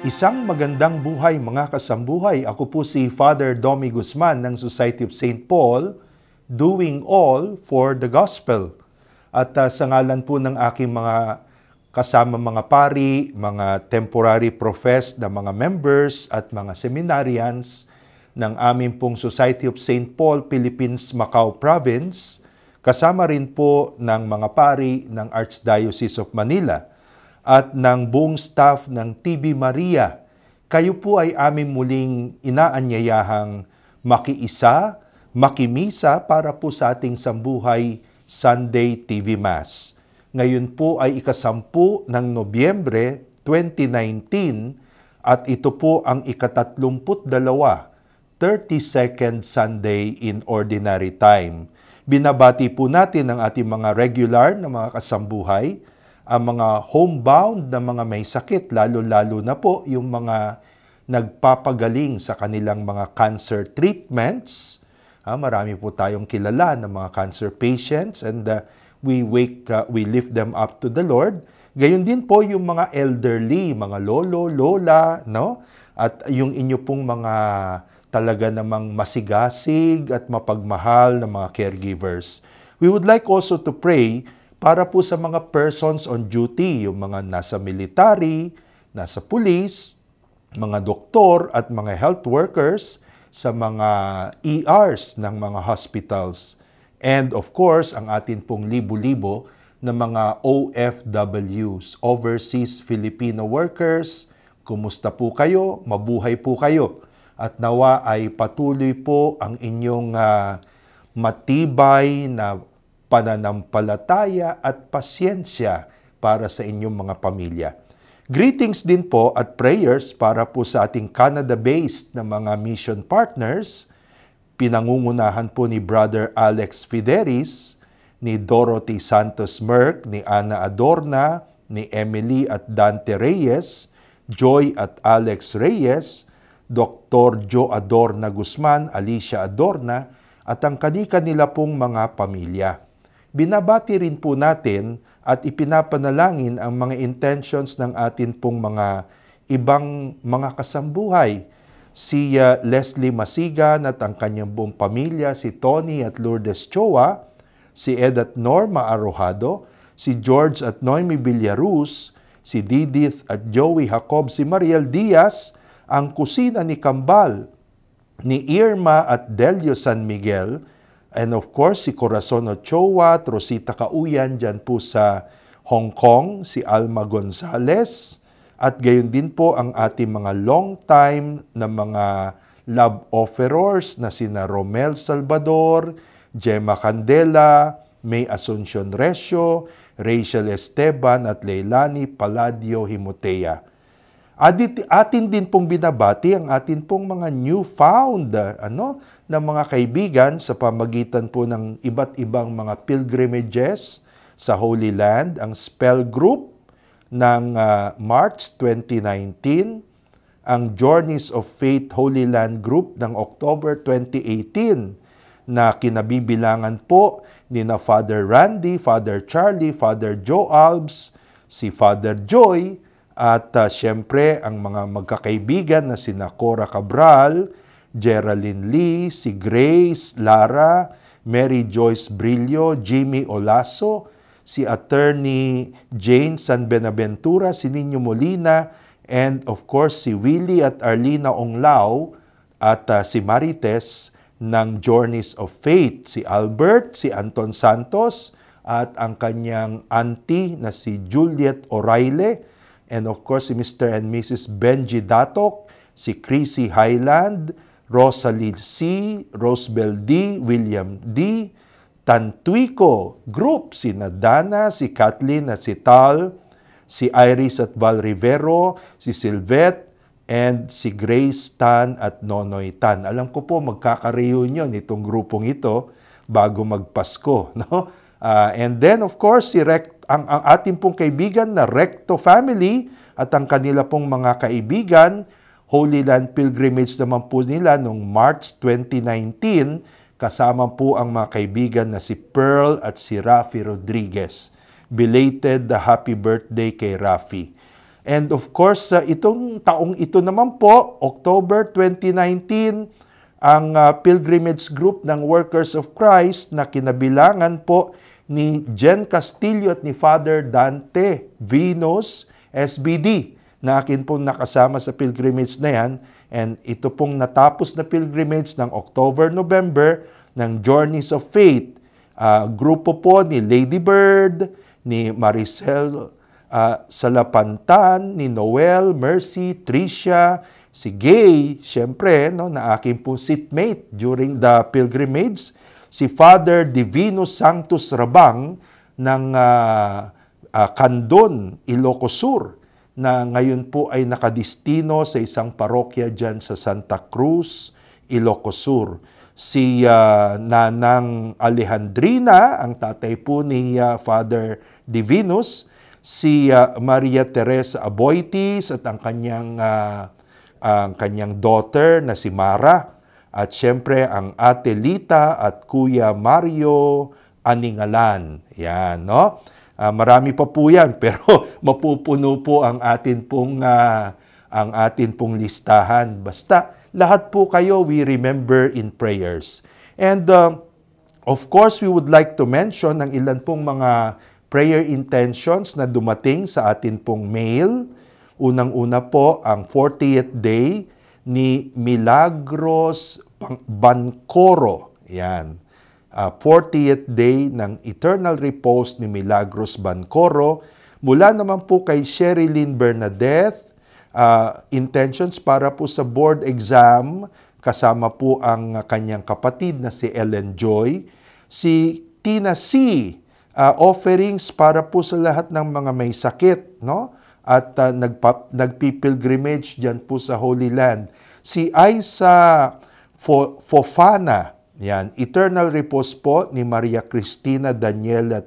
Isang magandang buhay mga kasambuhay. Ako po si Father Domi Guzman ng Society of St. Paul, doing all for the gospel. At sa ngalan po ng aking mga kasama mga pari, mga temporary professed na mga members at mga seminarians ng aming pong Society of St. Paul, Philippines, Macau Province, kasama rin po ng mga pari ng Archdiocese of Manila at ng buong staff ng TV Maria. Kayo po ay aming muling inaanyayahang makiisa, makimisa para po sa ating Sambuhay Sunday TV Mass. Ngayon po ay ika-10 ng Nobyembre 2019 at ito po ang ika-32, 32nd Sunday in Ordinary Time. Binabati po natin ang ating mga regular na mga kasambuhay, ang mga homebound na mga may sakit, lalo-lalo na po yung mga nagpapagaling sa kanilang mga cancer treatments. Marami po tayong kilala ng mga cancer patients and we lift them up to the Lord. Gayon din po yung mga elderly, mga lolo, lola, no? At yung inyo pong mga talaga namang masigasig at mapagmahal na mga caregivers. We would like also to pray para po sa mga persons on duty, yung mga nasa military, nasa police, mga doktor at mga health workers sa mga ERs ng mga hospitals. And of course, ang atin pong libo-libo na mga OFWs, Overseas Filipino Workers. Kumusta po kayo? Mabuhay po kayo. At nawa ay patuloy po ang inyong matibay na pananampalataya at pasyensya para sa inyong mga pamilya. Greetings din po at prayers para po sa ating Canada-based na mga mission partners. Pinangungunahan po ni Brother Alex Fideris, ni Dorothy Santos Merck, ni Ana Adorna, ni Emily at Dante Reyes, Joy at Alex Reyes, Dr. Joe Adorna Guzman, Alicia Adorna, at ang kani-kanila pong mga pamilya. Binabati rin po natin at ipinapanalangin ang mga intentions ng atin pong mga ibang mga kasambuhay. Si Leslie Masigan at ang kanyang buong pamilya, si Tony at Lourdes Choa, si Ed at Norma Arrojado, si George at Noemi Villaruz, si Didith at Joey Jacob, si Mariel Diaz, ang kusina ni Kambal, ni Irma at Delio San Miguel, and of course, si Corazon Ochoa, Rosita Kauyan, dyan po sa Hong Kong, si Alma Gonzales, at gayon din po ang ating mga long time na mga love offerers na sina Romel Salvador, Gemma Candela, May Asuncion Recio, Rachel Esteban at Leilani Palladio Himotea. Atin din pong binabati ang atin pong mga newfound na mga kaibigan sa pamagitan po ng iba't ibang mga pilgrimages sa Holy Land, ang Spell Group ng March 2019, ang Journeys of Faith Holy Land Group ng October 2018 na kinabibilangan po ni na Father Randy, Father Charlie, Father Joe Albs, si Father Joy, at siyempre, ang mga magkakaibigan na sina Cora Cabral, Geraldine Lee, si Grace, Lara, Mary Joyce Brillo, Jimmy Olaso, si Attorney Jane San Benaventura, si Nino Molina, and of course, si Willie at Arlina Onglao, at si Marites ng Journeys of Faith, si Albert, si Anton Santos, at ang kanyang auntie na si Juliet O'Reilly, and of course, si Mr. and Mrs. Benji Datok, si Chrissy Highland, Rosalie C., Rosebel D., William D., Tantuico Group, si Nadana, si Kathleen at si Tal, si Iris at Val Rivero, si Sylvette, and si Grace Tan at Nonoy Tan. Alam ko po, magkaka-reunion itong grupong ito bago magpasko, no? And then, of course, ang ating pong kaibigan na Recto family at ang kanila pong mga kaibigan, Holy Land Pilgrimage naman po nila noong March 2019, kasama po ang mga kaibigan na si Pearl at si Rafi Rodriguez. Belated happy birthday kay Rafi. And of course, itong taong ito naman po, October 2019, ang pilgrimage group ng Workers of Christ na kinabilangan po ni Jen Castillo at ni Father Dante Venus, SBD, na akin pong nakasama sa pilgrimage na yan. And ito pong natapos na pilgrimage ng October-November ng Journeys of Faith. Grupo po ni Lady Bird, ni Maricel Salapantan, ni Noel, Mercy, Tricia, si Gay, syempre, no, na aking pong seatmate during the pilgrimage, si Father Divino Sanctus Rabang ng Candon, Ilocos Sur, na ngayon po ay nakadistino sa isang parokya dyan sa Santa Cruz, Ilocos Sur. Si Nanang Alejandrina, ang tatay po ni Father Divinus, si Maria Teresa Aboitis at ang kanyang daughter na si Mara, at syempre ang Ate Lita at Kuya Mario Aningalan. Yan, no? Marami pa po yan, pero mapupuno po ang atin pong listahan. Basta lahat po kayo we remember in prayers. And of course, we would like to mention ang ilan pong mga prayer intentions na dumating sa atin pong mail. Unang-una po ang 40th day ni Milagros Bancoro. Yan. 40th day ng eternal repose ni Milagros Bancoro. Mula naman po kay Sherilyn Bernadette, intentions para po sa board exam, kasama po ang kanyang kapatid na si Ellen Joy. Si Tina C, offerings para po sa lahat ng mga may sakit, no? At nagpipilgrimage dyan po sa Holy Land. Si Aiza Fofana, yan, eternal repose po ni Maria Cristina Daniela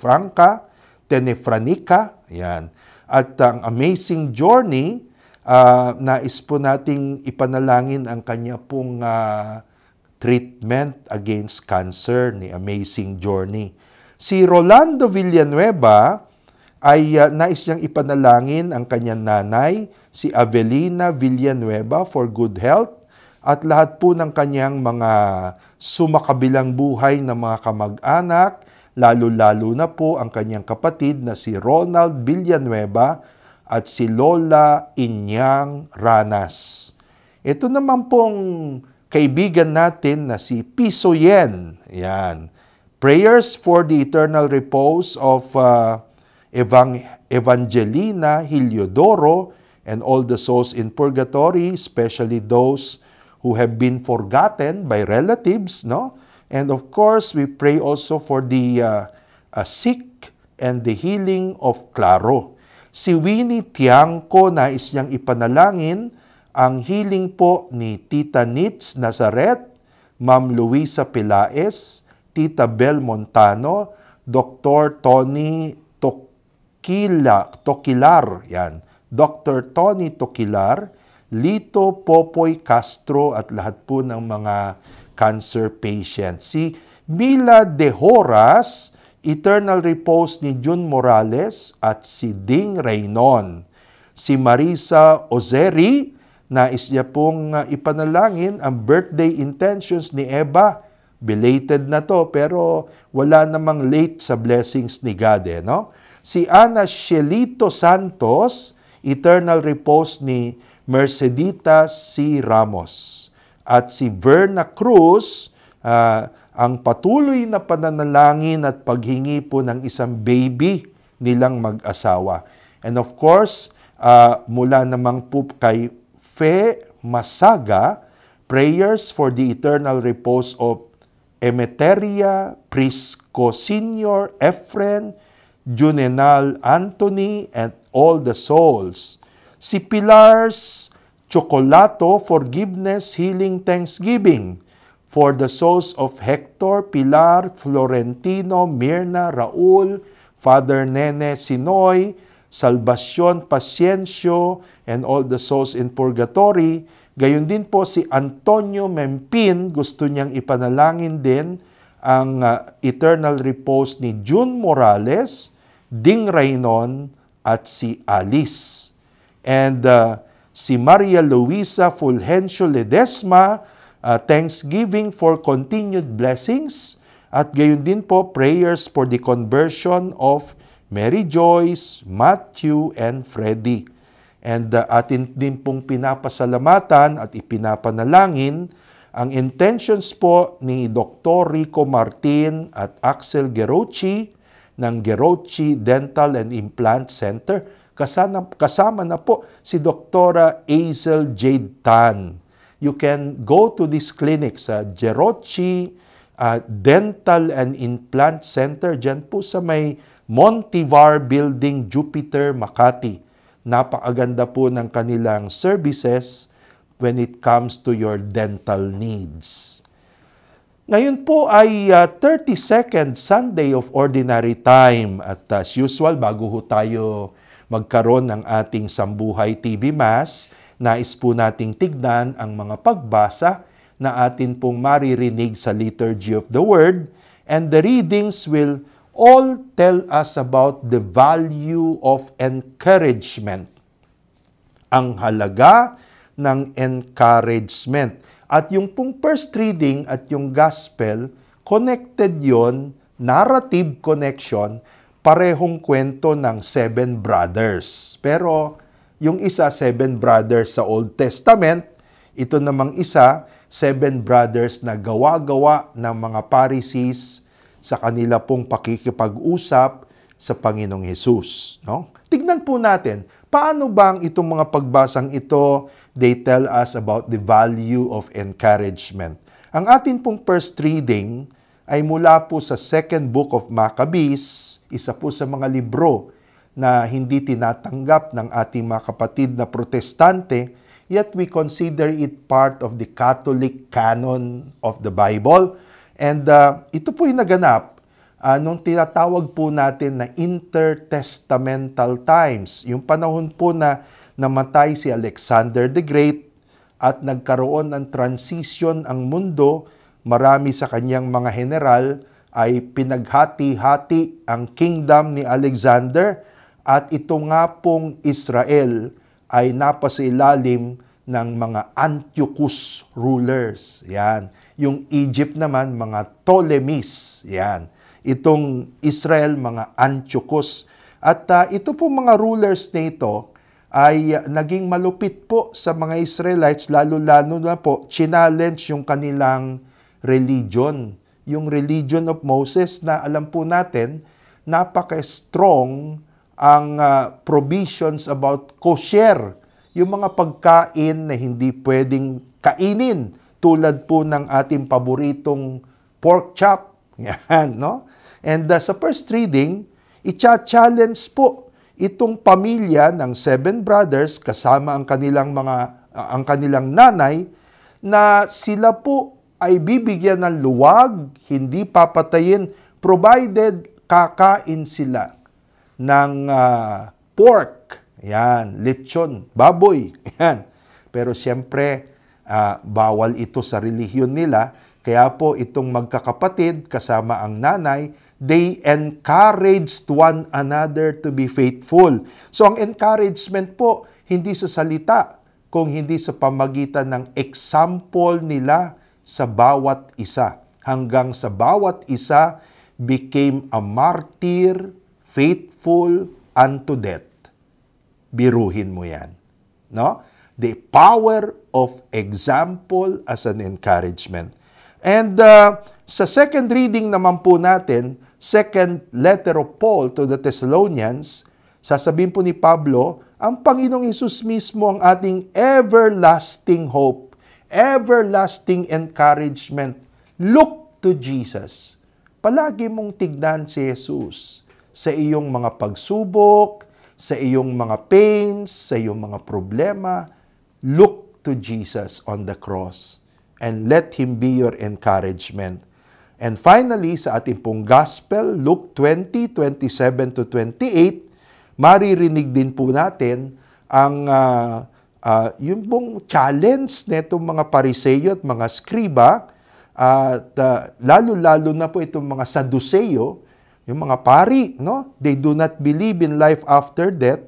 Tenefranica, yan. At ang amazing journey, nais po nating ipanalangin ang kanya pong treatment against cancer ni Amazing Journey. Si Rolando Villanueva ay nais niyang ipanalangin ang kanyang nanay, si Avelina Villanueva, for good health at lahat po ng kanyang mga sumakabilang buhay na mga kamag-anak, lalo-lalo na po ang kanyang kapatid na si Ronald Villanueva at si Lola Inyang Ranas. Ito naman pong kaibigan natin na si Piso Yen. Yan. Prayers for the eternal repose of Evangelina Heliodoro and all the souls in purgatory, especially those who have been forgotten by relatives, no? And of course, we pray also for the sick and the healing of Claro. Si Winnie Tiangco, nais niyang ipanalangin ang healing po ni Tita Nitz Nazaret, Ma'am Luisa Pelaez, Tita Bel Montano, Dr. Tony Toquilar, yan. Dr. Tony Toquilar, Lito Popoy Castro at lahat po ng mga cancer patients. Si Mila De Horas, eternal repose ni June Morales at si Ding Raynon. Si Marisa Ozeri, nais niya pong ipanalangin ang birthday intentions ni Eva. Belated na to, pero wala namang late sa blessings ni God, no? Si Ana Shelito Santos, eternal repose ni Mercedita C. Ramos. At si Verna Cruz, ang patuloy na pananalangin at paghingi po ng isang baby nilang mag-asawa. And of course, mula namang po kay Fe Masaga, prayers for the eternal repose of Emeteria Prisco Sr., Efren, Junenal Anthony, and all the souls. Si Pilar's Chocolato, forgiveness, healing, thanksgiving for the souls of Hector, Pilar, Florentino, Mirna, Raul, Father Nene Sinoy, Salvacion Paciencio, and all the souls in purgatory. Gayon din po si Antonio Mempin, gusto niyang ipanalangin din ang eternal repose ni June Morales, Ding Raynon, at si Alice. And si Maria Luisa Fulgencio Ledesma, thanksgiving for continued blessings. At gayon din po, prayers for the conversion of Mary Joyce, Matthew, and Freddy. And atin din pong pinapasalamatan at ipinapanalangin ang intentions po ni Dr. Rico Martin at Axel Gerochi ng Gerochi Dental and Implant Center. Kasama na po si Dr. Hazel Jade Tan. You can go to this clinic sa Gerochi Dental and Implant Center dyan po sa may Montivar Building, Jupiter, Makati. Napakaganda po ng kanilang services when it comes to your dental needs. Ngayon po ay 32nd Sunday of Ordinary Time. At as usual, bago ho tayo magkaroon ng ating Sambuhay TV Mass, nais po nating tignan ang mga pagbasa na atin pong maririnig sa Liturgy of the Word, and the readings will all tell us about the value of encouragement. Ang halaga ng encouragement. At yung pong first reading at yung gospel, connected yon, narrative connection, parehong kwento ng 7 brothers. Pero yung isa, 7 brothers sa Old Testament, ito namang isa, 7 brothers na gawa-gawa ng mga Pharisees sa kanila pong pakikipag-usap sa Panginoong Hesus. No? Tignan po natin, paano bang itong mga pagbasang ito, they tell us about the value of encouragement. Ang atin pong first reading ay mula po sa second book of Maccabees, isa po sa mga libro na hindi tinatanggap ng ating mga kapatid na protestante, yet we consider it part of the Catholic canon of the Bible. And ito po yung naganap nung tinatawag po natin na intertestamental times. Yung panahon po na namatay si Alexander the Great at nagkaroon ng transition ang mundo, marami sa kanyang mga general ay pinaghati-hati ang kingdom ni Alexander at ito nga pong Israel ay napasailalim ng mga Antiochus rulers. Yan. Yung Egypt naman, mga Ptolemies. Yan. Itong Israel, mga Antiochus. At ito po mga rulers na ito ay naging malupit po sa mga Israelites, lalo-lalo na po, challenge yung kanilang religion. Yung religion of Moses na alam po natin, napaka-strong ang provisions about kosher, yung mga pagkain na hindi pwedeng kainin, tulad po ng ating paboritong pork chop. Yan, no? And sa first reading, i-challenge po itong pamilya ng 7 brothers kasama ang kanilang nanay na sila po ay bibigyan ng luwag, hindi papatayin, provided kakain sila ng pork. Yan, lechon, baboy. Yan. Pero siyempre, bawal ito sa relihiyon nila. Kaya po itong magkakapatid kasama ang nanay, they encouraged one another to be faithful. So ang encouragement po, hindi sa salita, kung hindi sa pamagitan ng example nila sa bawat isa. Hanggang sa bawat isa became a martyr, faithful unto death. Biruhin mo yan. No? The power of example as an encouragement. And sa second reading naman po natin, second letter of Paul to the Thessalonians, sasabihin po ni Pablo, ang Panginoong Hesus mismo ang ating everlasting hope, everlasting encouragement. Look to Jesus. Palagi mong tignan si Jesus sa iyong mga pagsubok, sa iyong mga pains, sa iyong mga problema. Look to Jesus on the cross and let Him be your encouragement. And finally, sa ating pong gospel, Luke 20, 27 to 28, maririnig din po natin ang yung pong challenge netong mga Pariseo at mga Skriba, at lalo-lalo na po itong mga Saduseo, yung mga pari, no? They do not believe in life after death.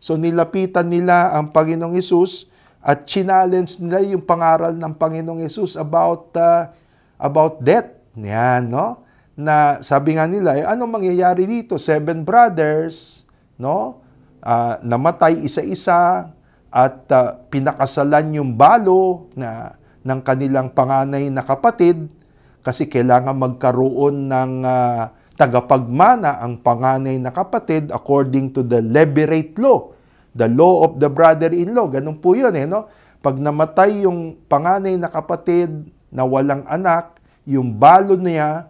So nilapitan nila ang Panginoong Hesus at challenge nila yung pangaral ng Panginoong Hesus about death. Yan, no? Na sabi nga nila, anong mangyayari dito? 7 brothers, no? Namatay isa-isa at pinakasalan yung balo ng kanilang panganay na kapatid kasi kailangan magkaroon ng tagapagmana ang panganay na kapatid according to the levirate law, the law of the brother-in-law. Ganun po yun, no? Pag namatay yung panganay na kapatid na walang anak, yung balo niya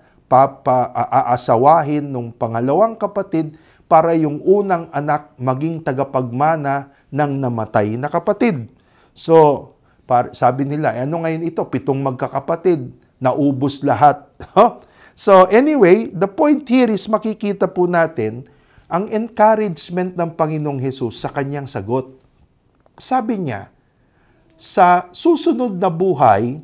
aasawahin ng pangalawang kapatid para yung unang anak maging tagapagmana ng namatay na kapatid. So, sabi nila, ano ngayon ito? 7 magkakapatid, naubos lahat. So, anyway, the point here is makikita po natin ang encouragement ng Panginoong Hesus sa kanyang sagot. Sabi niya, sa susunod na buhay,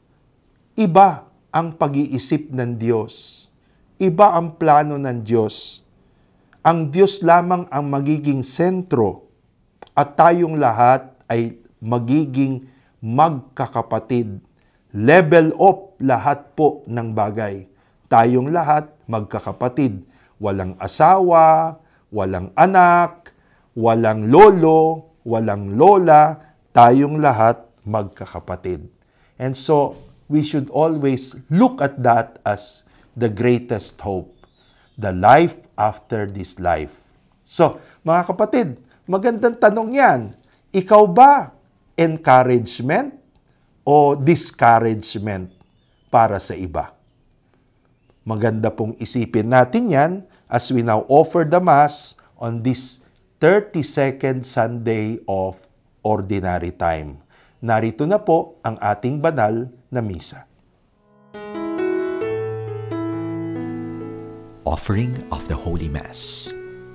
iba ang pag-iisip ng Diyos. Iba ang plano ng Diyos. Ang Diyos lamang ang magiging sentro at tayong lahat ay magiging magkakapatid. Level up lahat po ng bagay. Tayong lahat magkakapatid. Walang asawa, walang anak, walang lolo, walang lola, tayong lahat magkakapatid. And so, we should always look at that as the greatest hope. The life after this life. So, mga kapatid, magandang tanong yan. Ikaw ba encouragement o discouragement para sa iba? Maganda pong isipin natin yan as we now offer the Mass on this 32nd Sunday of Ordinary Time. Narito na po ang ating banal na misa. Offering of the Holy Mass.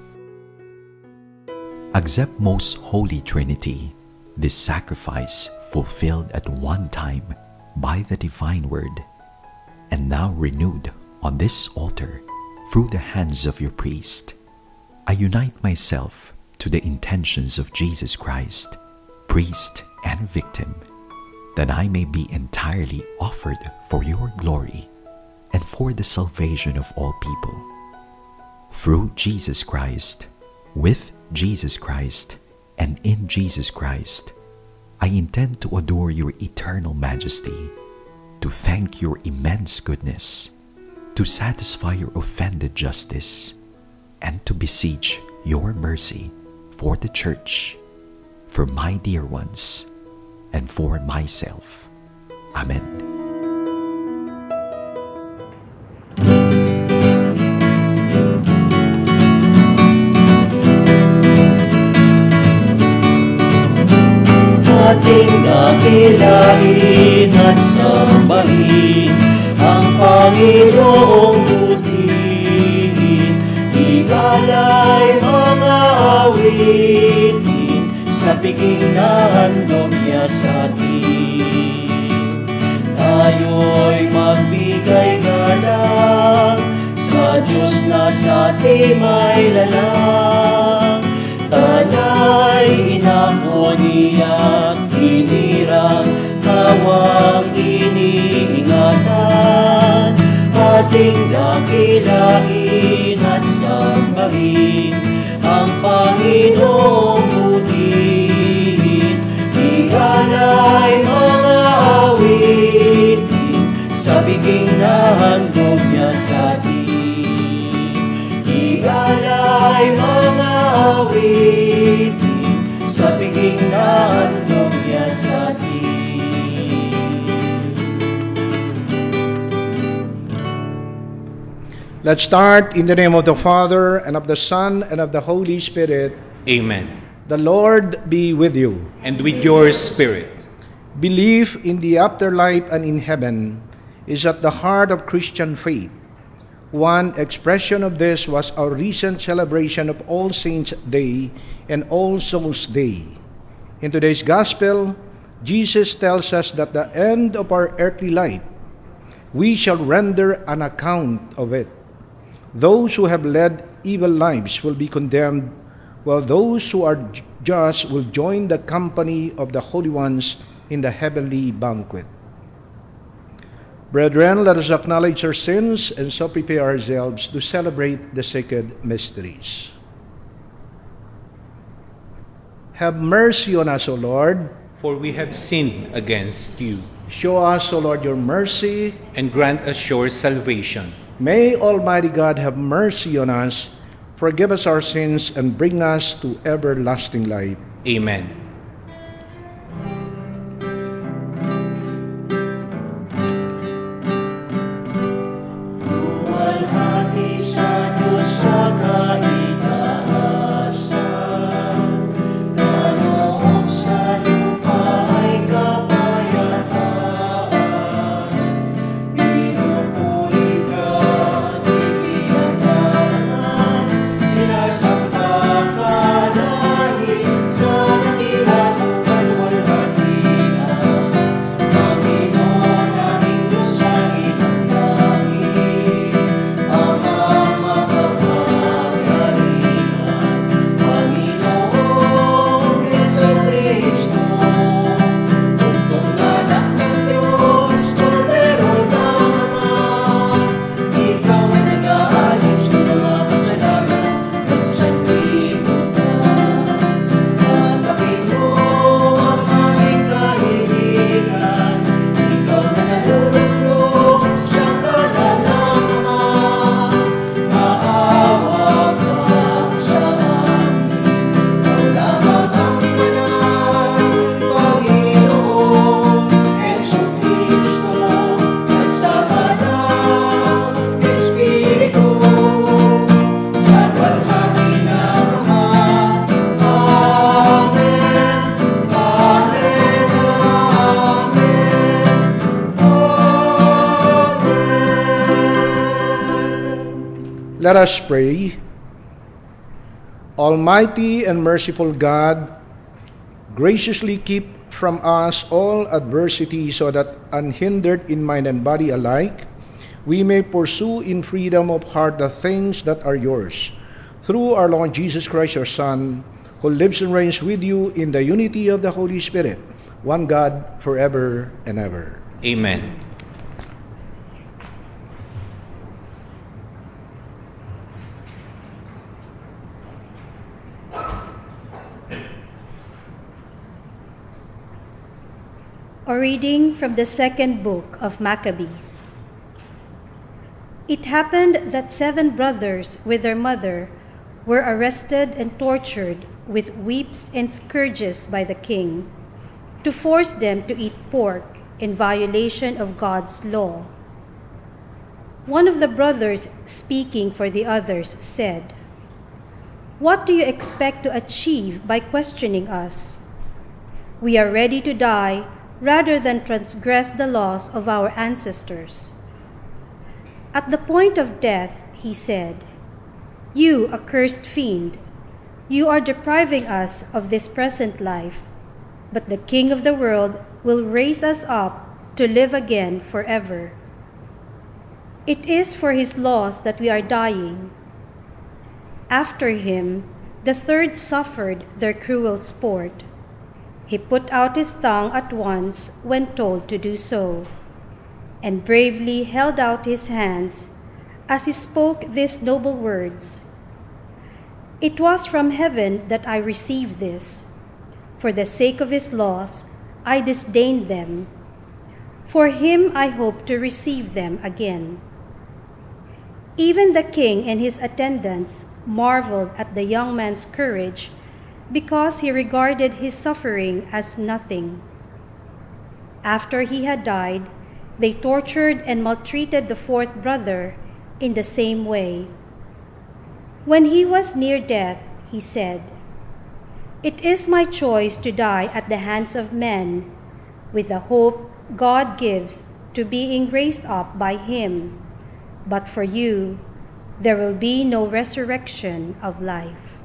Accept, most Holy Trinity, this sacrifice fulfilled at one time by the divine Word, and now renewed on this altar through the hands of your priest. I unite myself to the intentions of Jesus Christ, priest and victim, that I may be entirely offered for your glory and for the salvation of all people. Through Jesus Christ, with Jesus Christ, and in Jesus Christ, I intend to adore your eternal majesty, to thank your immense goodness, to satisfy your offended justice, and to beseech your mercy for the Church, for my dear ones, and for myself. Amen. Ating dakilain at sambahin ang Panginoong butihin, ialay mga awitin sa piging na handog niya sa atin. Tayo'y magbigay galang sa Diyos na sa ating may lalang. Tanay inako niya, hinirang kawang iniingatan. Ating dakilain at sambahin ang Panginoong butihin, ialay mga awitin sa biging na handog niya sa atin. Ialay mga awitin sa biging na handog niya sa atin. Let's start in the name of the Father, and of the Son, and of the Holy Spirit. Amen. The Lord be with you. And with your spirit. Belief in the afterlife and in heaven is at the heart of Christian faith. One expression of this was our recent celebration of All Saints' Day and All Souls' Day. In today's Gospel, Jesus tells us that the end of our earthly life, we shall render an account of it. Those who have led evil lives will be condemned, while those who are just will join the company of the holy ones in the heavenly banquet. Brethren, let us acknowledge our sins and so prepare ourselves to celebrate the sacred mysteries. Have mercy on us, O Lord. For we have sinned against you. Show us, O Lord, your mercy. And grant us your salvation. May Almighty God have mercy on us, forgive us our sins, and bring us to everlasting life. Amen. Let us pray. Almighty and merciful God, graciously keep from us all adversity so that, unhindered in mind and body alike, we may pursue in freedom of heart the things that are yours. Through our Lord Jesus Christ, your Son, who lives and reigns with you in the unity of the Holy Spirit, one God, forever and ever. Amen. A reading from the second book of Maccabees. It happened that 7 brothers with their mother were arrested and tortured with whips and scourges by the king to force them to eat pork in violation of God's law. One of the brothers, speaking for the others, said, "What do you expect to achieve by questioning us? We are ready to die rather than transgress the laws of our ancestors." At the point of death, he said, "You accursed fiend, you are depriving us of this present life, but the King of the world will raise us up to live again forever. It is for his laws that we are dying." After him, the third suffered their cruel sport. He put out his tongue at once when told to do so, and bravely held out his hands as he spoke these noble words. "It was from heaven that I received this. For the sake of his laws, I disdained them. For him I hope to receive them again." Even the king and his attendants marveled at the young man's courage, because he regarded his suffering as nothing. After he had died, they tortured and maltreated the 4th brother in the same way. When he was near death, he said, "It is my choice to die at the hands of men, with the hope God gives to being raised up by him. But for you, there will be no resurrection of life."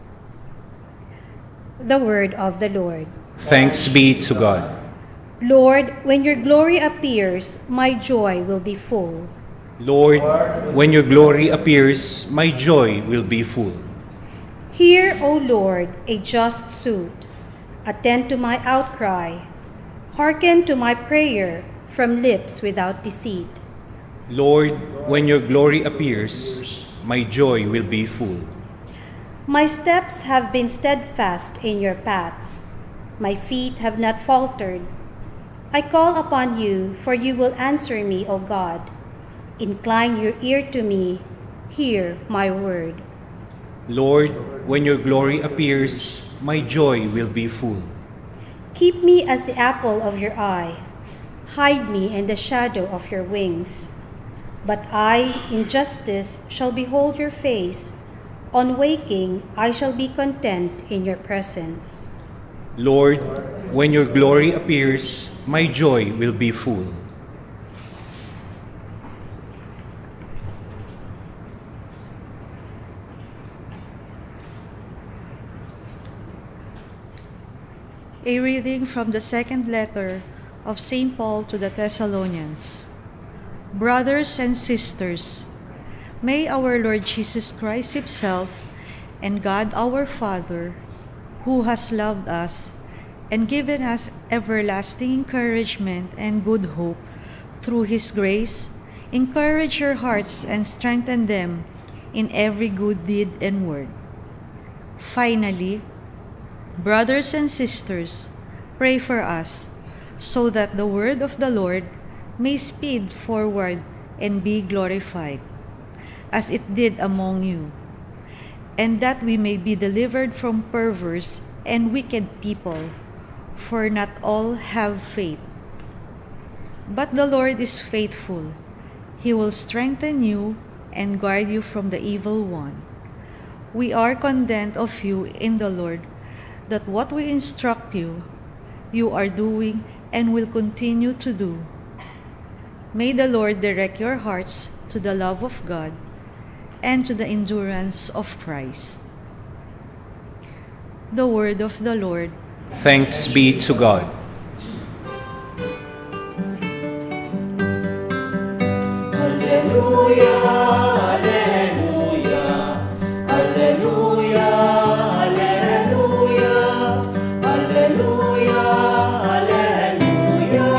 The word of the Lord. Thanks be to God. Lord, when your glory appears, my joy will be full. Lord, when your glory appears, my joy will be full. Hear, O Lord, a just suit. Attend to my outcry. Hearken to my prayer from lips without deceit. Lord, when your glory appears, my joy will be full. My steps have been steadfast in your paths. My feet have not faltered. I call upon you, for you will answer me, O God. Incline your ear to me. Hear my word. Lord, when your glory appears, my joy will be full. Keep me as the apple of your eye. Hide me in the shadow of your wings. But I, in justice, shall behold your face. On waking, I shall be content in your presence. Lord, when your glory appears, my joy will be full. A reading from the second letter of St. Paul to the Thessalonians. Brothers and sisters, may our Lord Jesus Christ himself and God our Father, who has loved us and given us everlasting encouragement and good hope through his grace, encourage your hearts and strengthen them in every good deed and word. Finally, brothers and sisters, pray for us, so that the word of the Lord may speed forward and be glorified, as it did among you, and that we may be delivered from perverse and wicked people, for not all have faith. But the Lord is faithful. He will strengthen you and guard you from the evil one. We are content of you in the Lord, that what we instruct you, you are doing and will continue to do. May the Lord direct your hearts to the love of God and to the endurance of Christ. The word of the Lord. Thanks be to God. Alleluia, alleluia, alleluia, alleluia, alleluia, alleluia,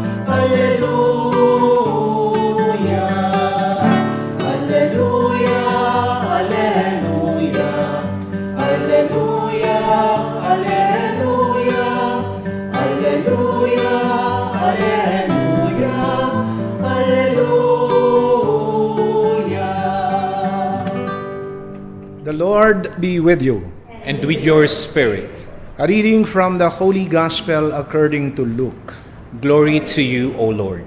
alleluia, alleluia, alleluia, alleluia, alleluia, alleluia, alleluia, alleluia. The Lord be with you. And with your spirit, A reading from the Holy Gospel according to Luke. glory to you, O Lord.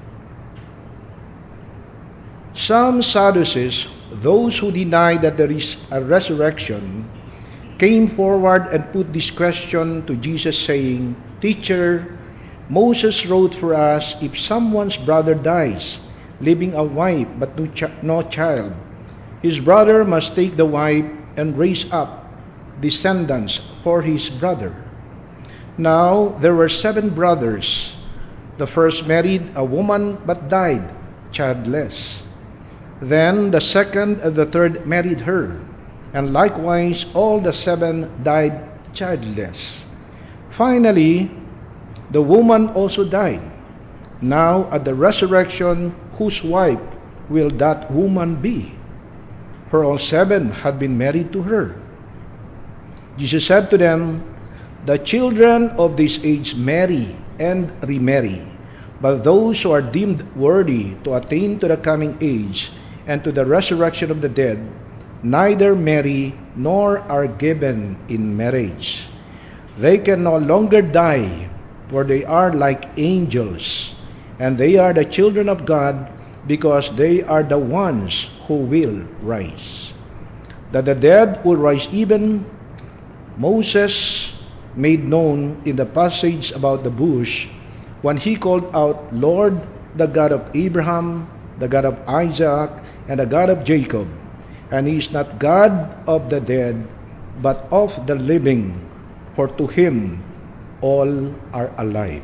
Some Sadducees, those who deny that there is a resurrection, came forward and put this question to Jesus, saying, "Teacher, Moses wrote for us, if someone's brother dies, leaving a wife but no child, his brother must take the wife and raise up descendants for his brother. Now there were 7 brothers. The first married a woman but died childless. Then the second and the third married her, and likewise all the 7 died childless. Finally, the woman also died. Now at the resurrection, whose wife will that woman be? For all 7 had been married to her." Jesus said to them, "The children of this age marry and remarry, but those who are deemed worthy to attain to the coming age and to the resurrection of the dead, neither marry nor are given in marriage. They can no longer die, for they are like angels, and they are the children of God, because they are the ones who will rise. That the dead will rise, even Moses made known in the passage about the bush, when he called out, 'Lord, the God of Abraham, the God of Isaac, and the God of Jacob.' And he is not God of the dead, but of the living, for to him all are alive."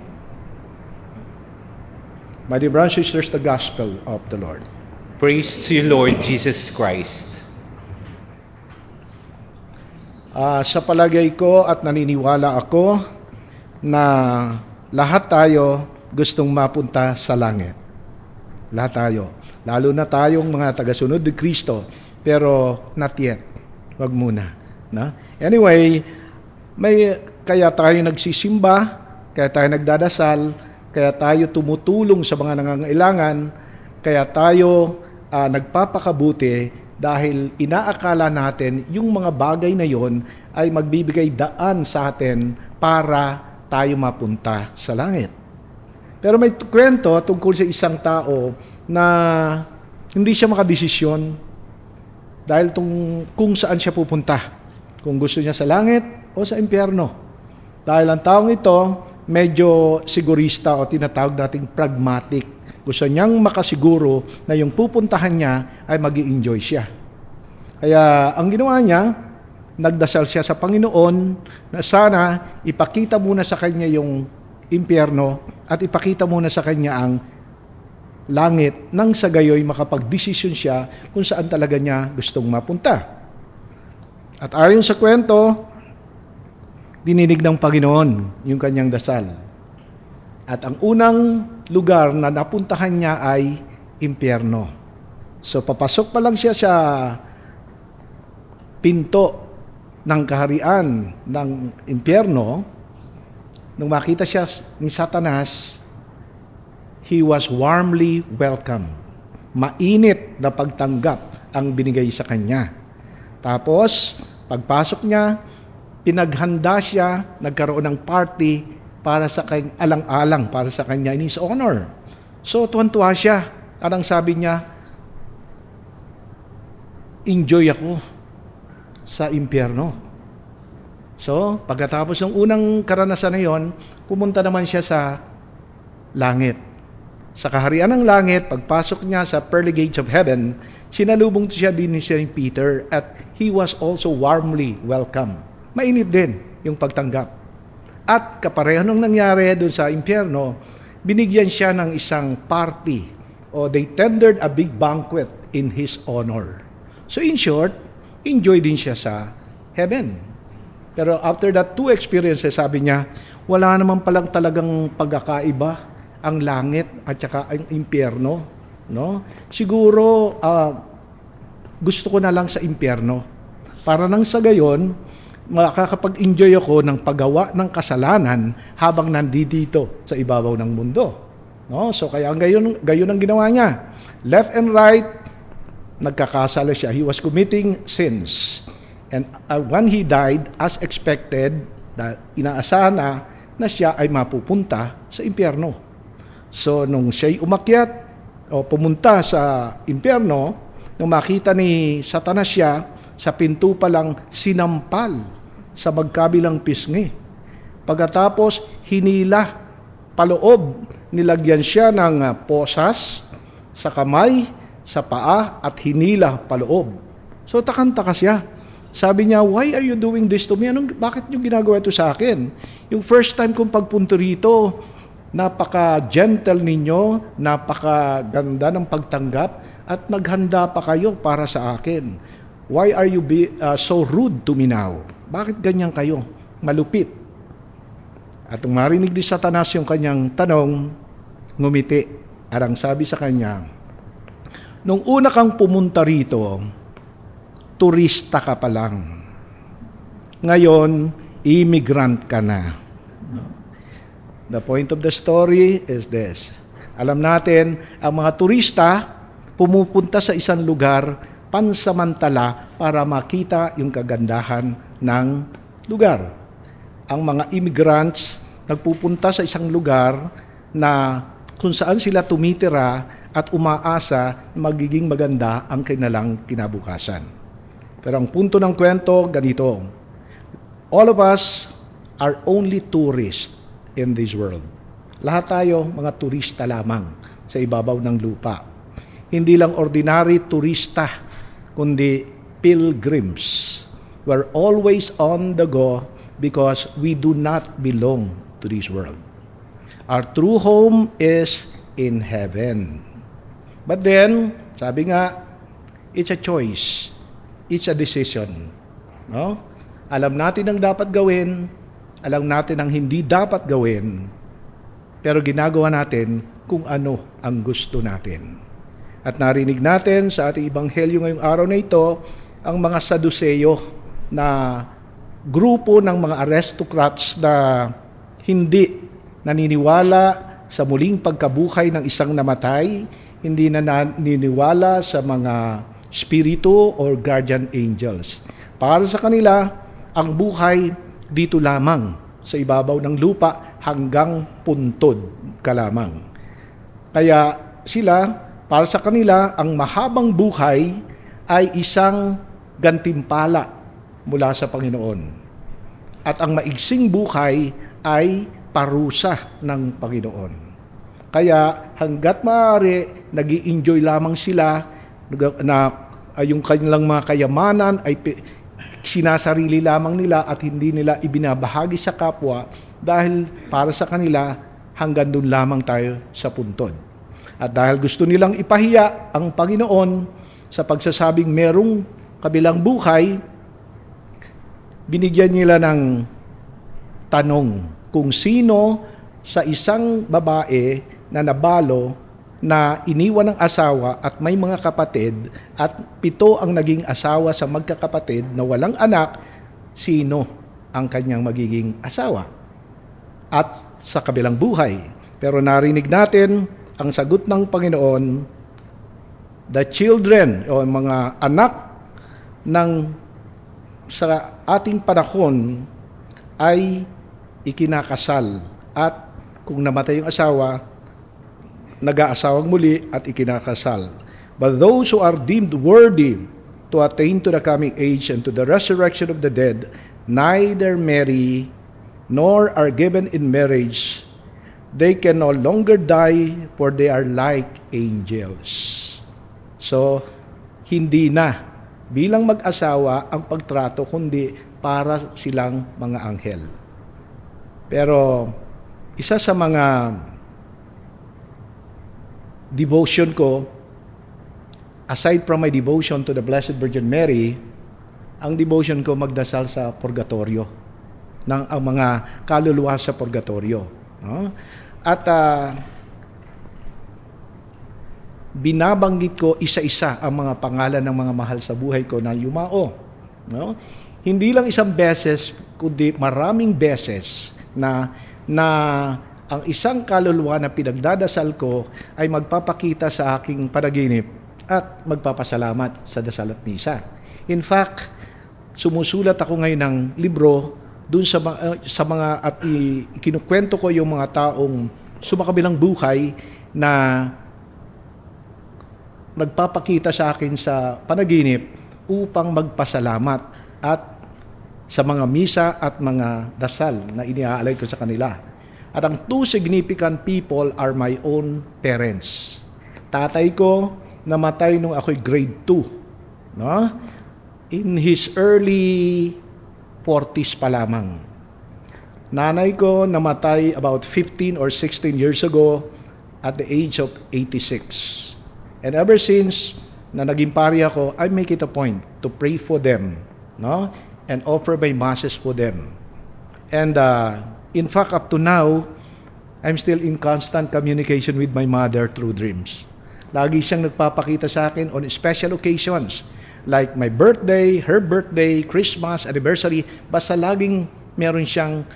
My dear brothers and sisters, the Gospel of the Lord. Praise to you, Lord Jesus Christ. Sa palagay ko at naniniwala ako na lahat tayo gustong mapunta sa langit. Lahat tayo. Lalo na tayong mga tagasunod ni Kristo. Pero not yet. Wag muna. Na? Anyway, kaya tayo nagsisimba, kaya tayo nagdadasal, kaya tayo tumutulong sa mga nangangailangan, kaya tayo nagpapakabuti dahil inaakala natin yung mga bagay na yon ay magbibigay daan sa atin para tayo mapunta sa langit. Pero may kwento tungkol sa isang tao na hindi siya makadesisyon dahil kung saan siya pupunta. Kung gusto niya sa langit o sa impyerno. Dahil ang taong ito, medyo sigurista o tinatawag nating pragmatic. Gusto niyang makasiguro na yung pupuntahan niya ay mag-i-enjoy siya. Kaya ang ginawa niya, nagdasal siya sa Panginoon na sana ipakita muna sa kanya yung impyerno at ipakita muna sa kanya ang langit nang sa gayoy makapag-desisyon siya kung saan talaga niya gustong mapunta. At ayon sa kwento, dininig ng Panginoon yung kanyang dasal. At ang unang lugar na napuntahan niya ay impyerno. So papasok pa lang siya sa pinto ng kaharian ng impyerno, nung makita siya ni Satanas, he was warmly welcome. Mainit na pagtanggap ang binigay sa kanya. Tapos, pagpasok niya, pinaghanda siya, nagkaroon ng party para sa kanya, alang-alang para sa kanya in his honor. So, tuwan-tuwa siya. At ang sabi niya, enjoy ako sa impyerno. So, pagkatapos ng unang karanasan na yon, pumunta naman siya sa langit. Sa kaharian ng langit, pagpasok niya sa pearly gates of heaven, sinalubong siya din ni St. Peter at he was also warmly welcome. Mainit din yung pagtanggap. At kapareho nung nangyari doon sa impyerno, binigyan siya ng isang party o they tendered a big banquet in his honor. So in short, enjoy din siya sa heaven. Pero after that two experiences, sabi niya, wala naman palang talagang pagkakaiba ang langit at saka ang impyerno. No? Siguro, gusto ko na lang sa impyerno. Para nang sa gayon, makakapag-enjoy ako ng paggawa ng kasalanan habang nandito sa ibabaw ng mundo. No? So kaya gayon ang ginawa niya. Left and right, nagkakasala siya. He was committing sins. And when he died, as expected, inaasahan na siya ay mapupunta sa impyerno. So nung siya'y umakyat o pumunta sa impyerno, nung makita ni Satanas siya, sa pinto pa lang sinampal sa magkabilang pisngi. Pagkatapos, hinila paloob, nilagyan siya ng posas sa kamay, sa paa, at hinila paloob. So, takang-taka siya. Sabi niya, why are you doing this to me? Bakit niyo ginagawa ito sa akin? Yung first time kong pagpunto rito, napaka-gentle ninyo, napaka-ganda ng pagtanggap, at naghanda pa kayo para sa akin. Why are you so rude to me now? Bakit ganyan kayo? Malupit. At nung marinig ni Satanas yung kanyang tanong, ngumiti. At ang sabi sa kanya, nung una kang pumunta rito, turista ka pa lang. Ngayon, immigrant ka na. The point of the story is this. Alam natin, ang mga turista pumupunta sa isang lugar pansamantala para makita yung kagandahan ng lugar. Ang mga immigrants nagpupunta sa isang lugar na kung saan sila tumitira at umaasa na magiging maganda ang kanilang kinabukasan. Pero ang punto ng kwento, ganito. All of us are only tourists in this world. Lahat tayo mga turista lamang sa ibabaw ng lupa. Hindi lang ordinary turista, kundi pilgrims. We're always on the go because we do not belong to this world. Our true home is in heaven. But then, sabi nga, it's a choice. It's a decision. No? Alam natin ang dapat gawin, alam natin ang hindi dapat gawin, pero ginagawa natin kung ano ang gusto natin. At narinig natin sa ating ebanghelyo ngayong araw na ito, ang mga Saduseyo na grupo ng mga aristocrats na hindi naniniwala sa muling pagkabuhay ng isang namatay, hindi na naniniwala sa mga spirito or guardian angels. Para sa kanila, ang buhay dito lamang sa ibabaw ng lupa hanggang puntod ka lamang. Kaya sila, para sa kanila, ang mahabang buhay ay isang gantimpala mula sa Panginoon. At ang maigsing buhay ay parusa ng Panginoon. Kaya hanggat maaari, nag-i-enjoy lamang sila na yung kanilang mga kayamanan ay sinasarili lamang nila at hindi nila ibinabahagi sa kapwa dahil para sa kanila hanggang doon lamang tayo sa puntod. At dahil gusto nilang ipahiya ang Panginoon sa pagsasabing merong kabilang buhay, binigyan nila ng tanong kung sino sa isang babae na nabalo na iniwan ng asawa at may mga kapatid at 7 ang naging asawa sa magkakapatid na walang anak, sino ang kanyang magiging asawa at sa kabilang buhay. Pero narinig natin ang sagot ng Panginoon, the children o mga anak ng sa ating panahon ay ikinakasal at kung namatay yung asawa, nag-aasawang muli at ikinakasal. But those who are deemed worthy to attain to the coming age and to the resurrection of the dead, neither marry nor are given in marriage. They can no longer die, for they are like angels. So, hindi na bilang mag-asawa ang pagtrato, kundi para silang mga anghel. Pero, isa sa mga devotion ko, aside from my devotion to the Blessed Virgin Mary, ang devotion ko magdasal sa purgatorio, ng ang mga kaluluwa sa purgatorio. No? At binabanggit ko isa-isa ang mga pangalan ng mga mahal sa buhay ko na yumao. No? Hindi lang isang beses, kundi maraming beses na ang isang kaluluwa na pinagdadasal ko ay magpapakita sa aking panaginip at magpapasalamat sa dasal at misa. In fact, sumusulat ako ngayon ng libro dun sa mga at ikinukwento ko yung mga taong sumakabilang buhay na nagpapakita sa akin sa panaginip upang magpasalamat at sa mga misa at mga dasal na iniaalay ko sa kanila. At ang 2 significant people are my own parents. Tatay ko namatay nung ako'y grade 2. No? In his early 40s pa lamang. Nanay ko namatay about 15 or 16 years ago at the age of 86. And ever since na naging pari ako, I make it a point to pray for them, no? And offer my masses for them. And in fact, up to now, I'm still in constant communication with my mother through dreams. Lagi siyang nagpapakita sa akin on special occasions, like my birthday, her birthday, Christmas, anniversary, basta laging meron siyang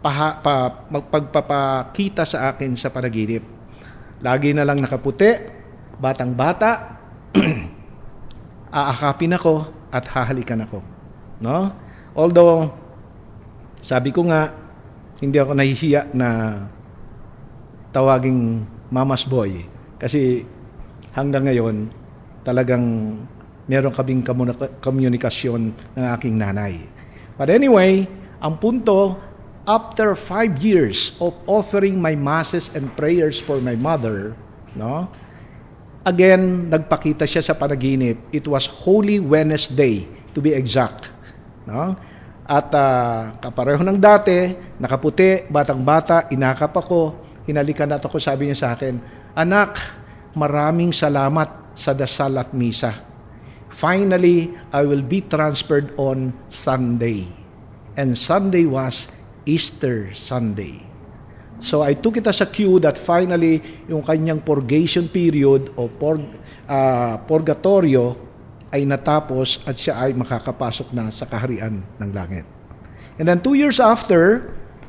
magpapakita sa akin sa panaginip. Lagi na lang nakaputi, batang-bata, aakapin ako at hahalikan ako. No? Although, sabi ko nga, hindi ako nahihiya na tawaging mama's boy. Kasi hanggang ngayon, talagang meron kaming komunikasyon ng aking nanay. But anyway, ang punto, after 5 years of offering my masses and prayers for my mother, no? Again, nagpakita siya sa panaginip. It was Holy Wednesday, to be exact. No? At kapareho ng dati, nakaputi, batang-bata, inakap ako, hinalikan at ako, sabi niya sa akin, "Anak, maraming salamat sa dasal at misa. Finally, I will be transferred on Sunday." and Sunday was Easter Sunday. So I took it as a cue that finally, yung kanyang purgation period o purgatorio ay natapos at siya ay makakapasok na sa kaharian ng langit. And then 2 years after,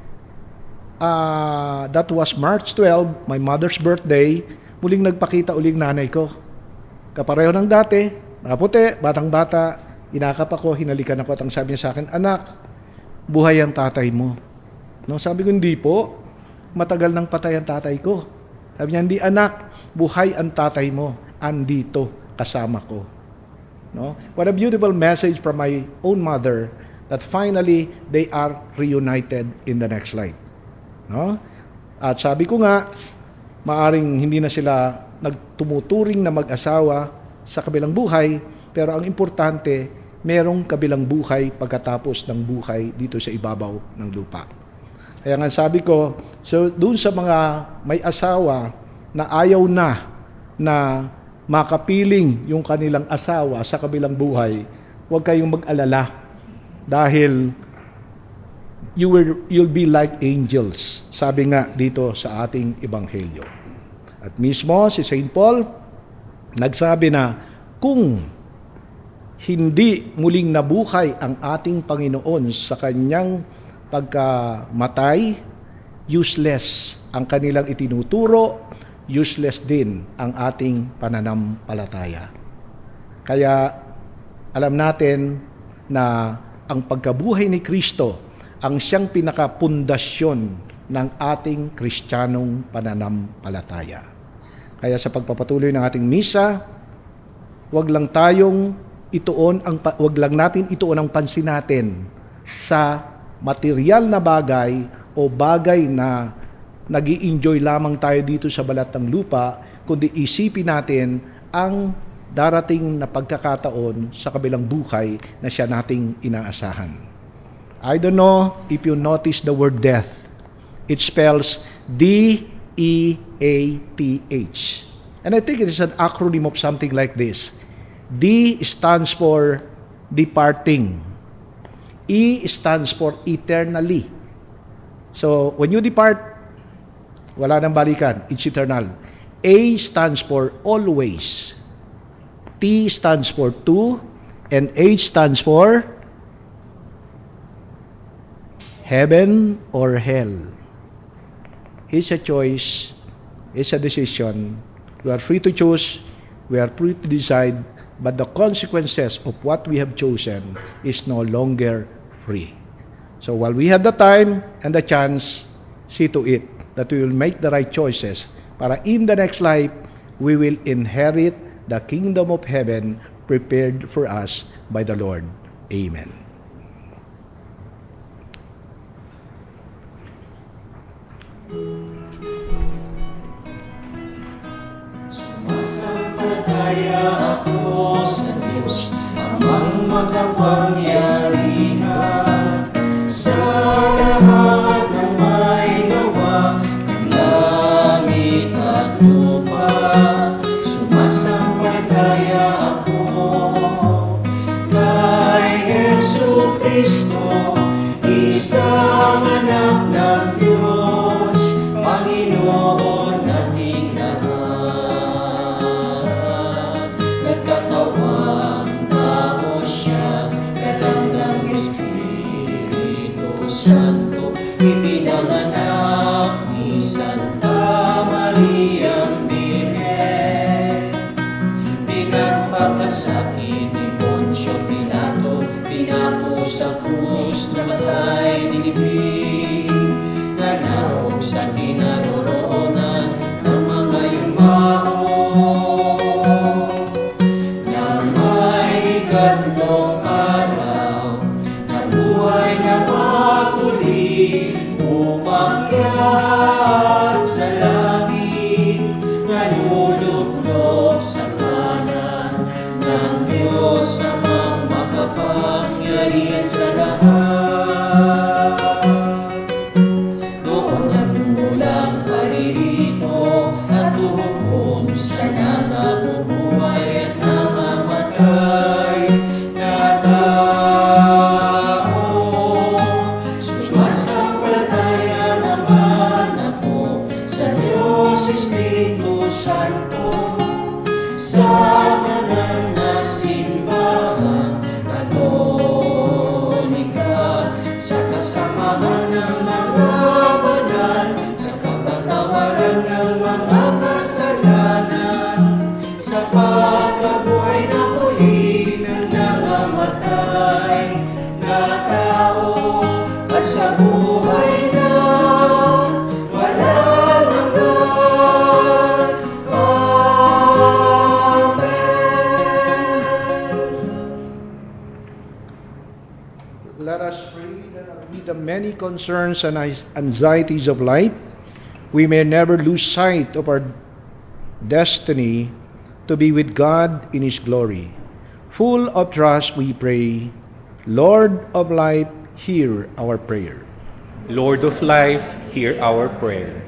that was March 12, my mother's birthday, muling nagpakita uling nanay ko. Kapareho ng dati, nakaputi, batang-bata, inakap ako, hinalikan ako at ang sabi niya sa akin, anak, buhay ang tatay mo. No, sabi ko, hindi po. Matagal nang patay ang tatay ko. Sabi niya, hindi anak, buhay ang tatay mo. Andito, kasama ko. No? What a beautiful message from my own mother that finally they are reunited in the next life. No? At sabi ko nga, maaring hindi na sila nagtumuturing na mag-asawa sa kabilang buhay, pero ang importante, merong kabilang buhay pagkatapos ng buhay dito sa ibabaw ng lupa. Kaya nga sabi ko, so doon sa mga may asawa na ayaw na makapiling yung kanilang asawa sa kabilang buhay, huwag kayong mag-alala dahil you'll be like angels, sabi nga dito sa ating ebanghelyo. At mismo si St. Paul nagsabi na kung hindi muling nabuhay ang ating Panginoon sa kanyang pagkamatay, useless ang kanilang itinuturo, useless din ang ating pananampalataya. Kaya alam natin na ang pagkabuhay ni Kristo ang siyang pinakapundasyon ng ating Kristiyanong pananampalataya. Kaya sa pagpapatuloy ng ating misa, wag lang natin ituon ang pansin natin sa material na bagay o bagay na nag-i-enjoy lamang tayo dito sa balat ng lupa, kundi isipin natin ang darating na pagkakataon sa kabilang buhay na siya nating inaasahan. I don't know if you notice the word death. It spells D-E-A-T-H. And I think it is an acronym of something like this. D stands for departing. E stands for eternally. So, when you depart, wala nang balikan. It's eternal. A stands for always. T stands for to. And H stands for heaven or hell. It's a choice. It's a decision. We are free to choose. We are free to decide. But the consequences of what we have chosen is no longer free. So while we have the time and the chance, see to it that we will make the right choices para in the next life, we will inherit the kingdom of heaven prepared for us by the Lord. Amen. Sumasampalataya ako sa Diyos, amang makapangyarihan, sa lahat ng may gawa, ng langit at lupa. Sumasampalataya ako kay Jesucristo, isang anak ng Diyos, Panginoon nating lahat. Nagkatawang tao siya, dalang ng Espiritu Santo, ipinanganak ni Santa Maria Virgen. Pinagpapasakit ni Poncio Pilato, pinako sa krus, namatay, dinibig, nanarog sa kinaroroonan ng mga yumao, na may ikatlong araw, nabuhay na magmuli, umakyat sa langit, nalulublog sa kanan ng Diyos amang makapangyarihan sa lahat. Doon nagmulang paririto at hukom sa nangabubuhay at namamatay, na Let us pray that amid the many concerns and anxieties of life, we may never lose sight of our destiny to be with God in His glory. Full of trust, we pray, Lord of life, hear our prayer. Lord of life, hear our prayer.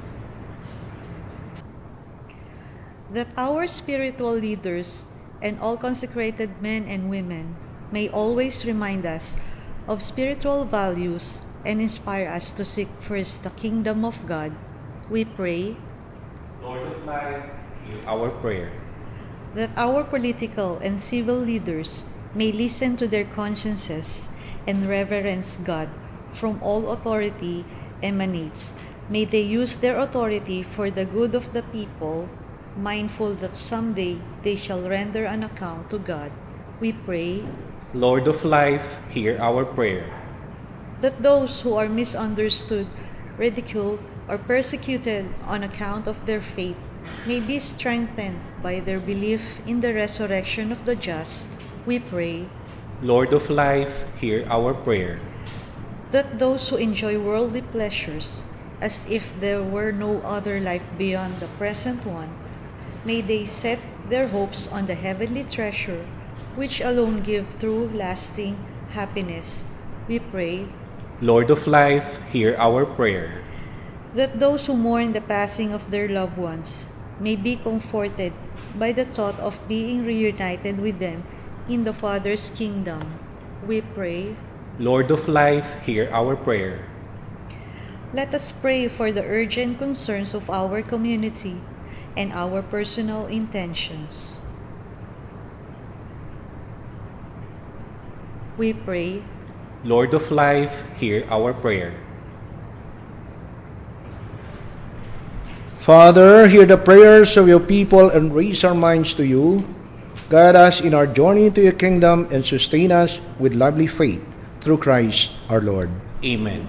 That our spiritual leaders and all consecrated men and women may always remind us of spiritual values and inspire us to seek first the kingdom of God, we pray. Lord of life, hear our prayer. That our political and civil leaders may listen to their consciences and reverence God. From all authority emanates. May they use their authority for the good of the people, mindful that someday they shall render an account to God. We pray. Lord of life, hear our prayer. That those who are misunderstood, ridiculed, or persecuted on account of their faith may be strengthened by their belief in the resurrection of the just. We pray. Lord of life, hear our prayer. That those who enjoy worldly pleasures, as if there were no other life beyond the present one, may they set their hopes on the heavenly treasure, which alone give true lasting happiness. We pray. Lord of life, hear our prayer. That those who mourn the passing of their loved ones may be comforted by the thought of being reunited with them in the Father's kingdom. We pray. Lord of life, hear our prayer. Let us pray for the urgent concerns of our community and our personal intentions. We pray. Lord of life, hear our prayer. Father, hear the prayers of your people and raise our minds to you. Guide us in our journey to your kingdom and sustain us with lively faith. Through Christ our Lord. Amen.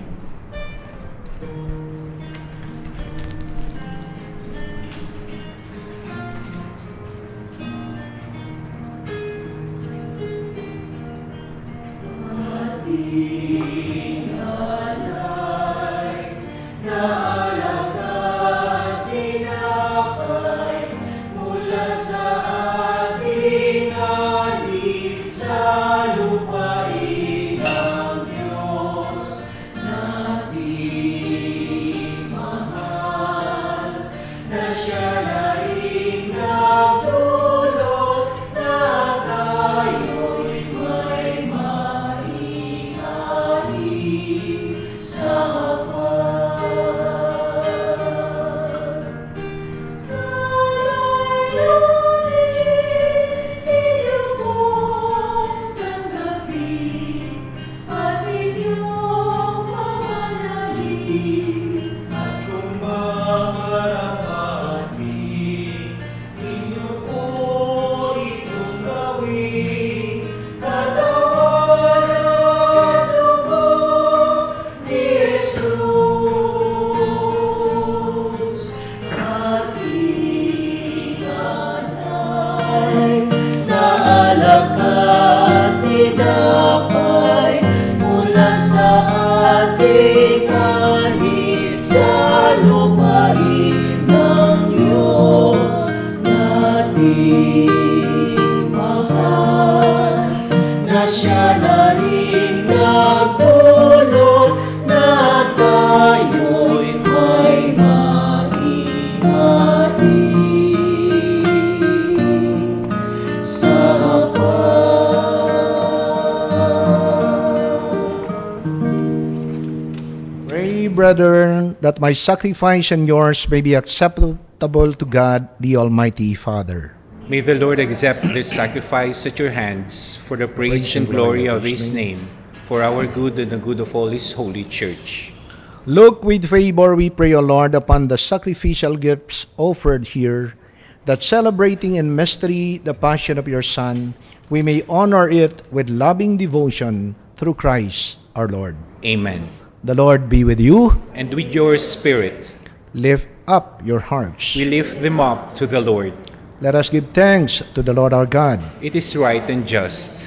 Brethren, that my sacrifice and yours may be acceptable to God, the Almighty Father. May the Lord accept this sacrifice at your hands for the praise and glory of His name, for our good and the good of all His holy church. Look with favor, we pray, O Lord, upon the sacrificial gifts offered here, that celebrating in mystery the passion of your Son, we may honor it with loving devotion through Christ our Lord. Amen. The Lord be with you. And with your spirit. Lift up your hearts. We lift them up to the Lord. Let us give thanks to the Lord our God. It is right and just.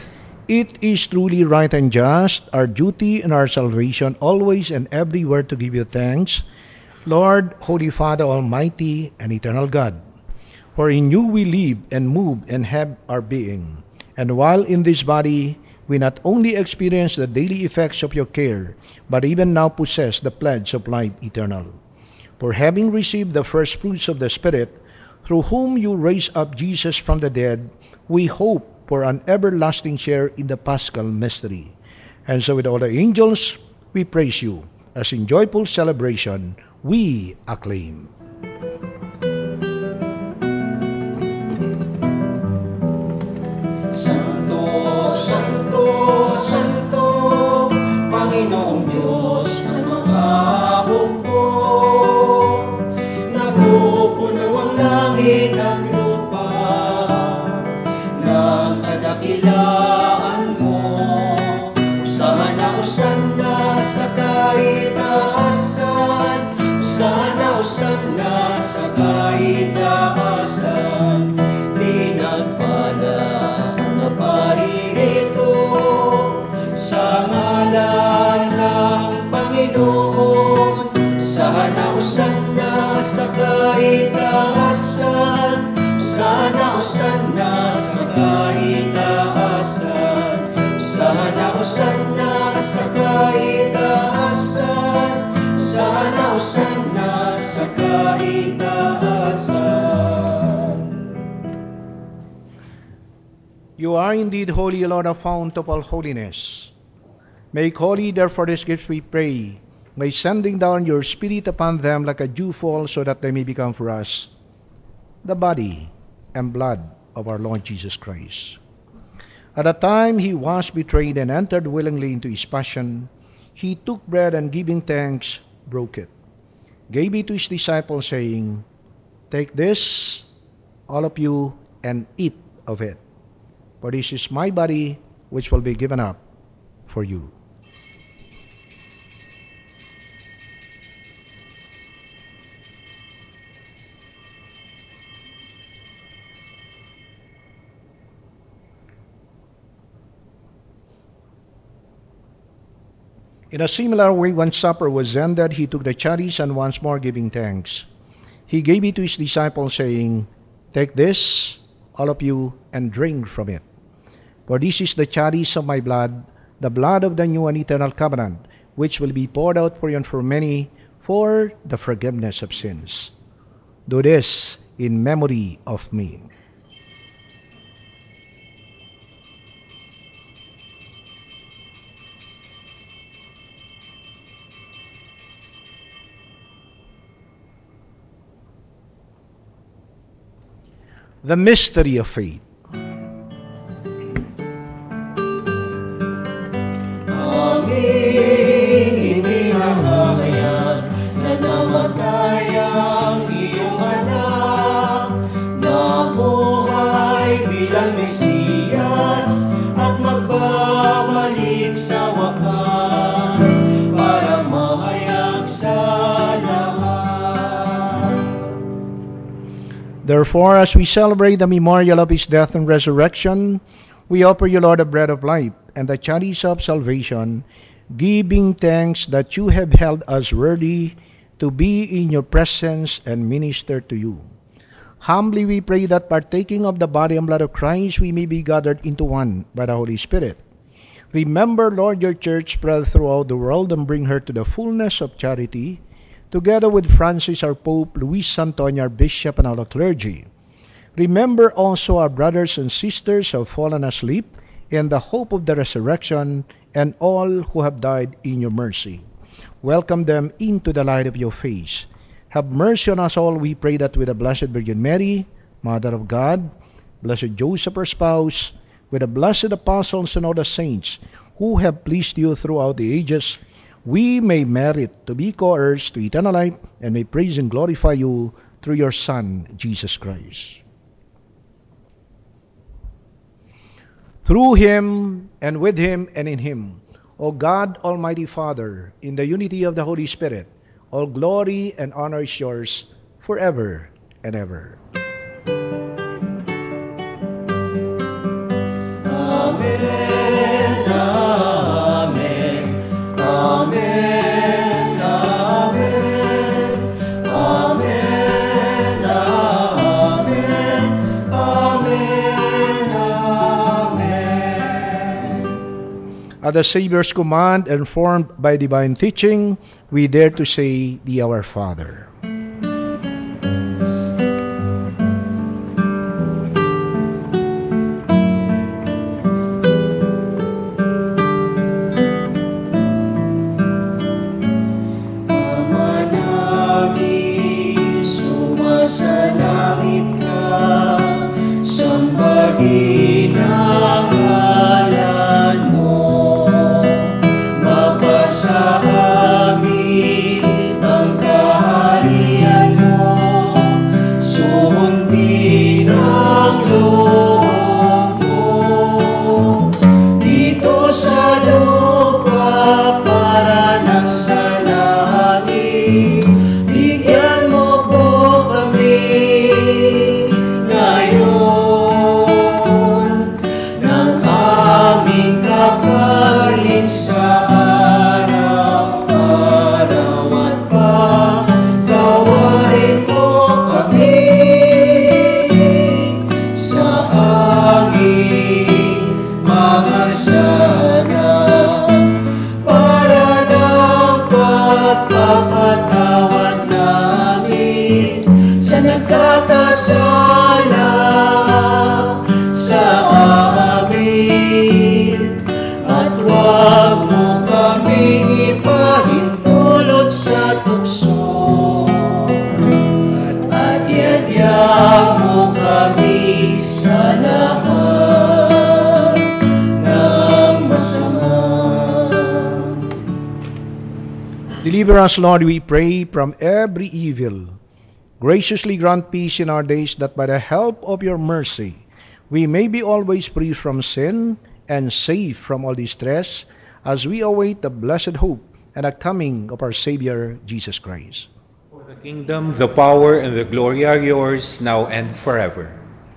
It is truly right and just, our duty and our salvation, always and everywhere to give you thanks, Lord, Holy Father, Almighty and Eternal God. For in you we live and move and have our being. And while in this body, we not only experience the daily effects of your care, but even now possess the pledge of life eternal. For having received the first fruits of the Spirit, through whom you raised up Jesus from the dead, we hope for an everlasting share in the Paschal mystery. And so with all the angels, we praise you, as in joyful celebration, we acclaim. Santo, Santo, Santo, Panginoong Diyos na makahukbo. Napupuno ang langit at lupa ng kadakilaan mo. Sana usanna sa kaitaasan, sana usanna sa kaitaasan. Pinagpala na paririto sa ngalan ng Panginoon. Sana usanna sa kaitaasan, sana usanna sa kaitaasan, sana usanna sa kaitaasan, sana usanna sa kaitaasan. You are indeed holy, Lord, the fount of all holiness. Make holy, therefore, these gifts, we pray, by sending down your Spirit upon them like a dewfall, so that they may become for us the body and blood of our Lord Jesus Christ. At the time he was betrayed and entered willingly into his passion, he took bread and giving thanks, broke it, gave it to his disciples, saying, "Take this, all of you, and eat of it. For this is my body, which will be given up for you." In a similar way, when supper was ended, he took the chalice, and once more giving thanks, he gave it to his disciples, saying, "Take this, all of you, and drink from it. For this is the chalice of my blood, the blood of the new and eternal covenant, which will be poured out for you and for many for the forgiveness of sins. Do this in memory of me." The mystery of faith. Aming inihahayag na namatay ang iyong anak, nabuhay bilang Mesiyas at magbabalik sa wakas para mahayag sa lahat. Therefore, as we celebrate the memorial of his death and resurrection, we offer you, Lord, the bread of life and the chalice of salvation, giving thanks that you have held us worthy to be in your presence and minister to you. Humbly we pray that, partaking of the body and blood of Christ, we may be gathered into one by the Holy Spirit. Remember, Lord, your church spread throughout the world, and bring her to the fullness of charity, together with Francis our Pope, Luis Antonio our Bishop, and all the clergy. Remember also our brothers and sisters who have fallen asleep in the hope of the resurrection, and all who have died in your mercy. Welcome them into the light of your face. Have mercy on us all, we pray, that with the Blessed Virgin Mary, Mother of God, Blessed Joseph her spouse, with the blessed apostles and all the saints who have pleased you throughout the ages, we may merit to be co-heirs to eternal life, and may praise and glorify you through your Son, Jesus Christ. Through him, and with him, and in him, O God, Almighty Father, in the unity of the Holy Spirit, all glory and honor is yours forever and ever. Amen. At the Savior's command and formed by divine teaching, we dare to say the Our Father. Deliver us, Lord, we pray, from every evil. Graciously grant peace in our days, that by the help of your mercy, we may be always free from sin and safe from all distress, as we await the blessed hope and the coming of our Savior, Jesus Christ. For the kingdom, the power, and the glory are yours, now and forever.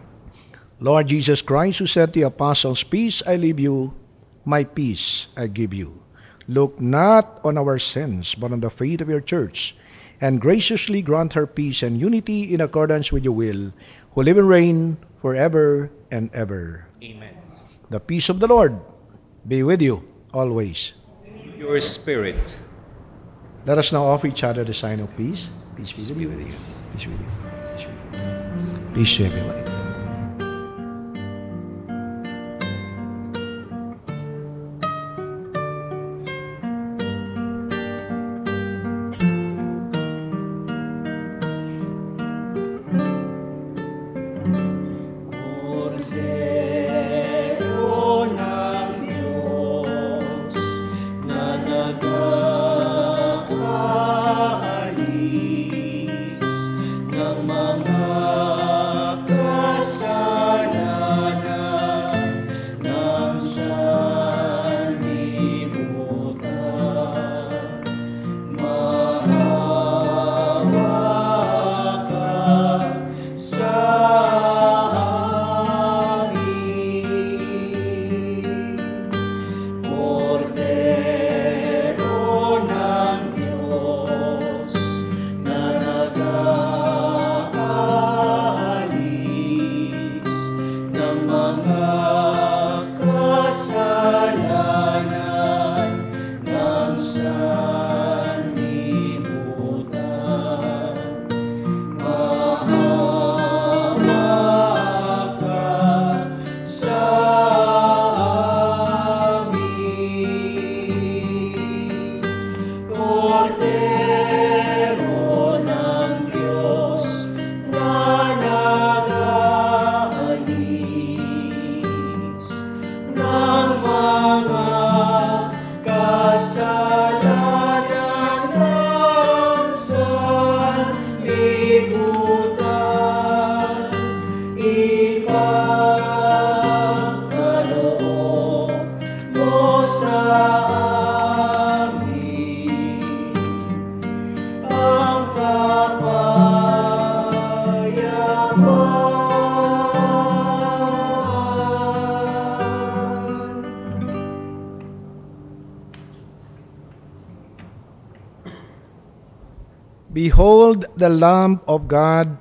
Lord Jesus Christ, who said to the apostles, "Peace I leave you, my peace I give you." Look not on our sins, but on the faith of your church, and graciously grant her peace and unity in accordance with your will, who live and reign forever and ever. Amen. The peace of the Lord be with you always. Your spirit. Let us now offer each other the sign of peace. Peace be with you. Peace be with you. Peace be with you. Peace to everybody. Behold the Lamb of God.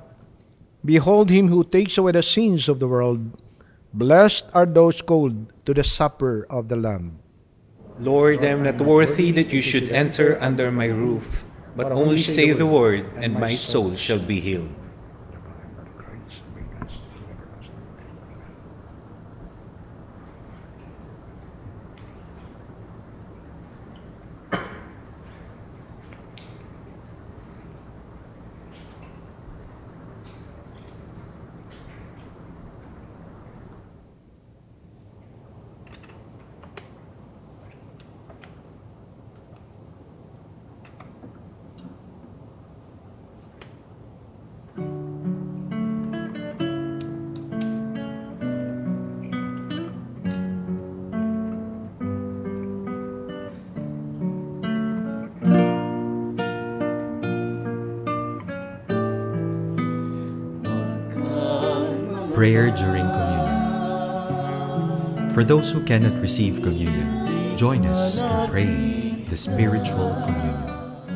Behold him who takes away the sins of the world. Blessed are those called to the supper of the Lamb. Lord, I am not worthy that you should enter under my roof, but only say the word, and my soul shall be healed. Prayer during communion. For those who cannot receive communion, join us in praying the spiritual communion.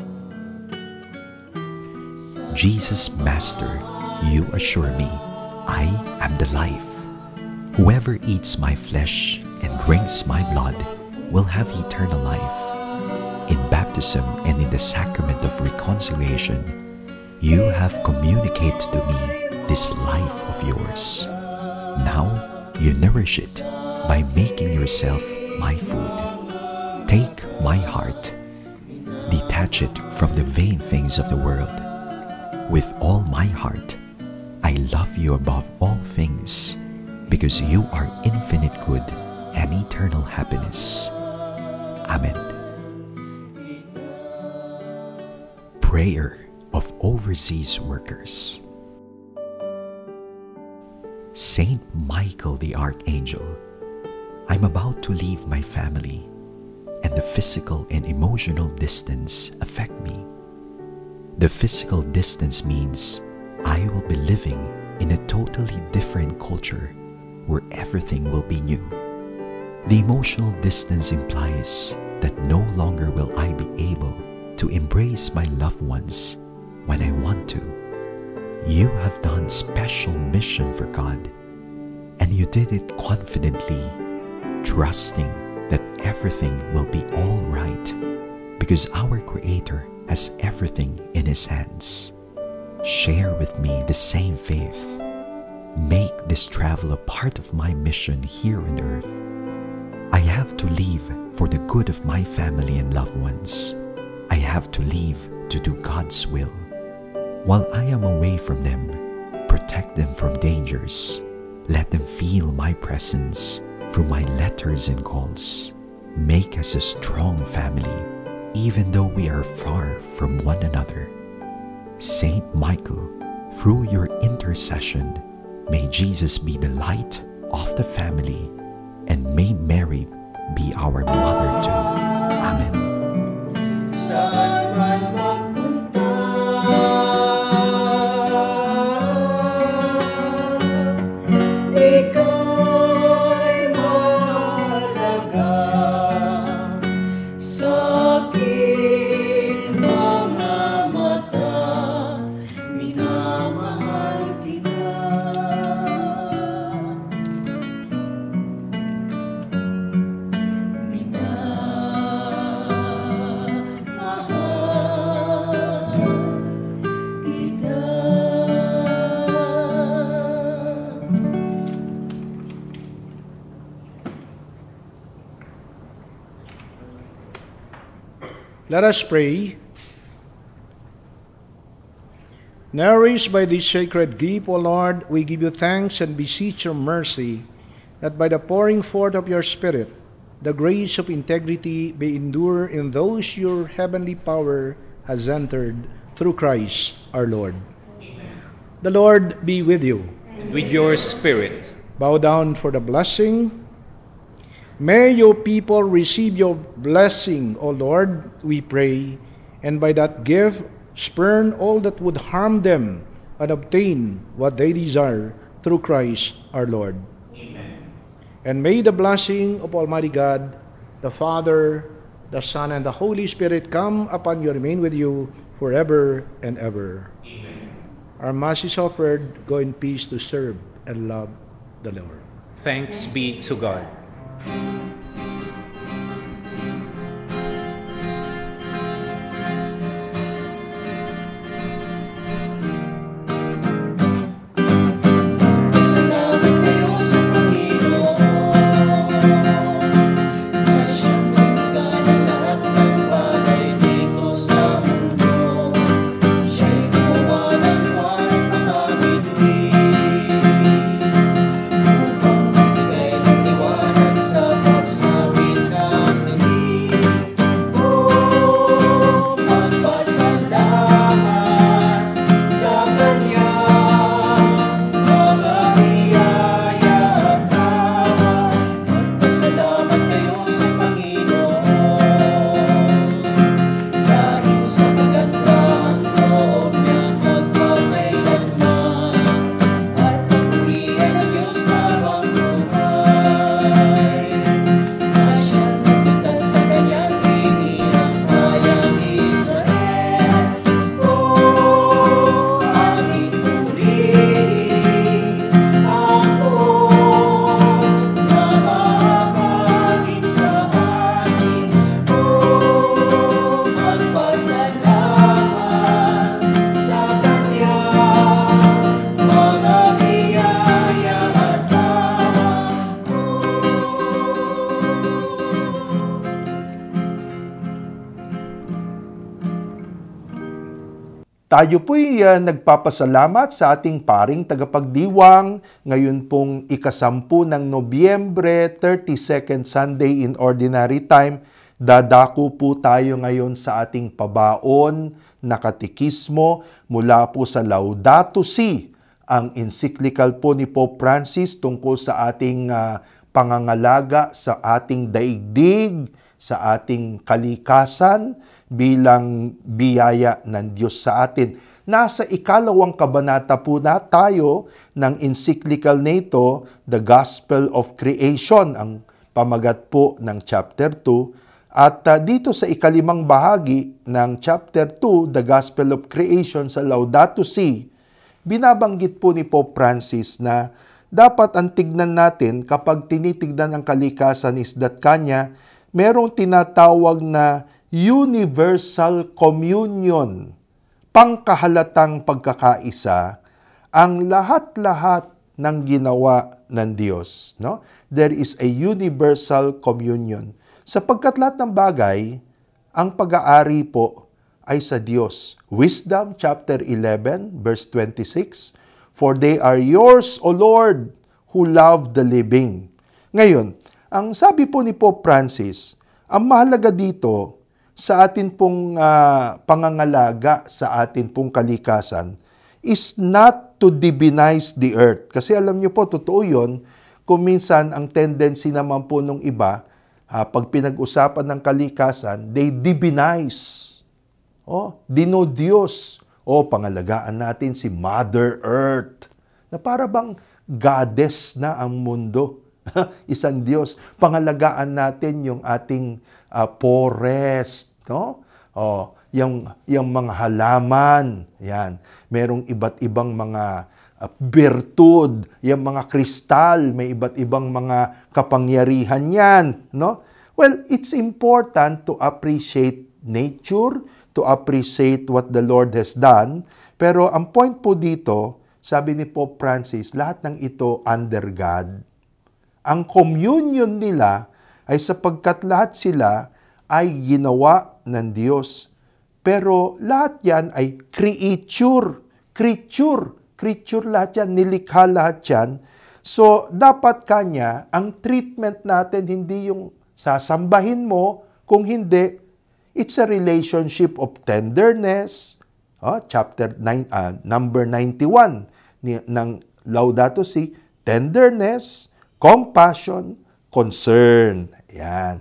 Jesus, Master, you assure me, I am the life. Whoever eats my flesh and drinks my blood will have eternal life. In baptism and in the sacrament of reconciliation, you have communicated to me this life of yours. Now you nourish it by making yourself my food. Take my heart, detach it from the vain things of the world. With all my heart, I love you above all things, because you are infinite good and eternal happiness. Amen. Prayer of overseas workers. Saint Michael the Archangel, I'm about to leave my family, and the physical and emotional distance affect me. The physical distance means I will be living in a totally different culture where everything will be new. The emotional distance implies that no longer will I be able to embrace my loved ones when I want to. You have done special mission for God, and you did it confidently, trusting that everything will be all right, because our Creator has everything in His hands. Share with me the same faith. Make this travel a part of my mission here on earth. I have to leave for the good of my family and loved ones. I have to leave to do God's will. While I am away from them, protect them from dangers. Let them feel my presence through my letters and calls. Make us a strong family, even though we are far from one another. Saint Michael, through your intercession, may Jesus be the light of the family, and may Mary be our mother too. Amen. Saan man magpunta, ika'y mahalaga sa aking mga mata, minamahal kita. Let us pray. Nourished by this sacred gift, O Lord, we give you thanks and beseech your mercy, that by the pouring forth of your Spirit, the grace of integrity may endure in those your heavenly power has entered through Christ our Lord. Amen. The Lord be with you. And with your spirit. Bow down for the blessing. May your people receive your blessing, O Lord, we pray, and by that gift spurn all that would harm them and obtain what they desire through Christ our Lord. Amen. And may the blessing of Almighty God, the Father, the Son, and the Holy Spirit come upon you, remain with you forever and ever. Amen. Our Mass is offered. Go in peace to serve and love the Lord. Thanks be to God. Tayo po'y nagpapasalamat sa ating paring tagapagdiwang ngayon pong ikasampu ng Nobyembre, 32nd Sunday in Ordinary Time. Dadako po tayo ngayon sa ating pabaon na katekismo mula po sa Laudato Si, ang encyclical po ni Pope Francis tungkol sa ating pangangalaga sa ating daigdig, sa ating kalikasan bilang biyaya ng Diyos sa atin. Nasa ikalawang kabanata po na tayo ng encyclical nito, The Gospel of Creation, ang pamagat po ng chapter 2. At dito sa ikalimang bahagi ng chapter 2, The Gospel of Creation sa Laudato Si, binabanggit po ni Pope Francis na dapat ang tignan natin kapag tinitignan ang kalikasan is that kanya merong tinatawag na universal communion, pangkahalatang pagkakaisa, ang lahat-lahat ng ginawa ng Diyos. No? There is a universal communion. Sapagkat lahat ng bagay, ang pag-aari po ay sa Diyos. Wisdom chapter 11, verse 26, For they are yours, O Lord, who love the living. Ngayon, ang sabi po ni Pope Francis, ang mahalaga dito sa atin pong pangangalaga sa atin pong kalikasan is not to divinize the earth. Kasi alam niyo po, totoo yun, kung minsan ang tendency naman po nung iba, pag pinag-usapan ng kalikasan, they divinize. Dinodiyos. Pangalagaan natin si Mother Earth. Na para bang goddess na ang mundo. Isang Diyos. Pangalagaan natin yung ating forest, no? Yung mga halaman, yan. Merong iba't ibang mga birtud, yung mga kristal, may iba't ibang mga kapangyarihan yan, no? Well, it's important to appreciate nature, to appreciate what the Lord has done, pero ang point po dito, sabi ni Pope Francis, lahat ng ito under God. Ang communion nila ay sapagkat lahat sila ay ginawa ng Diyos. Pero lahat yan ay creature lahat yan, nilikha lahat yan. So, dapat kanya, ang treatment natin hindi yung sasambahin mo, kung hindi, it's a relationship of tenderness. Chapter 9, number 91 ng Laudato Si, tenderness, compassion, concern. Yan,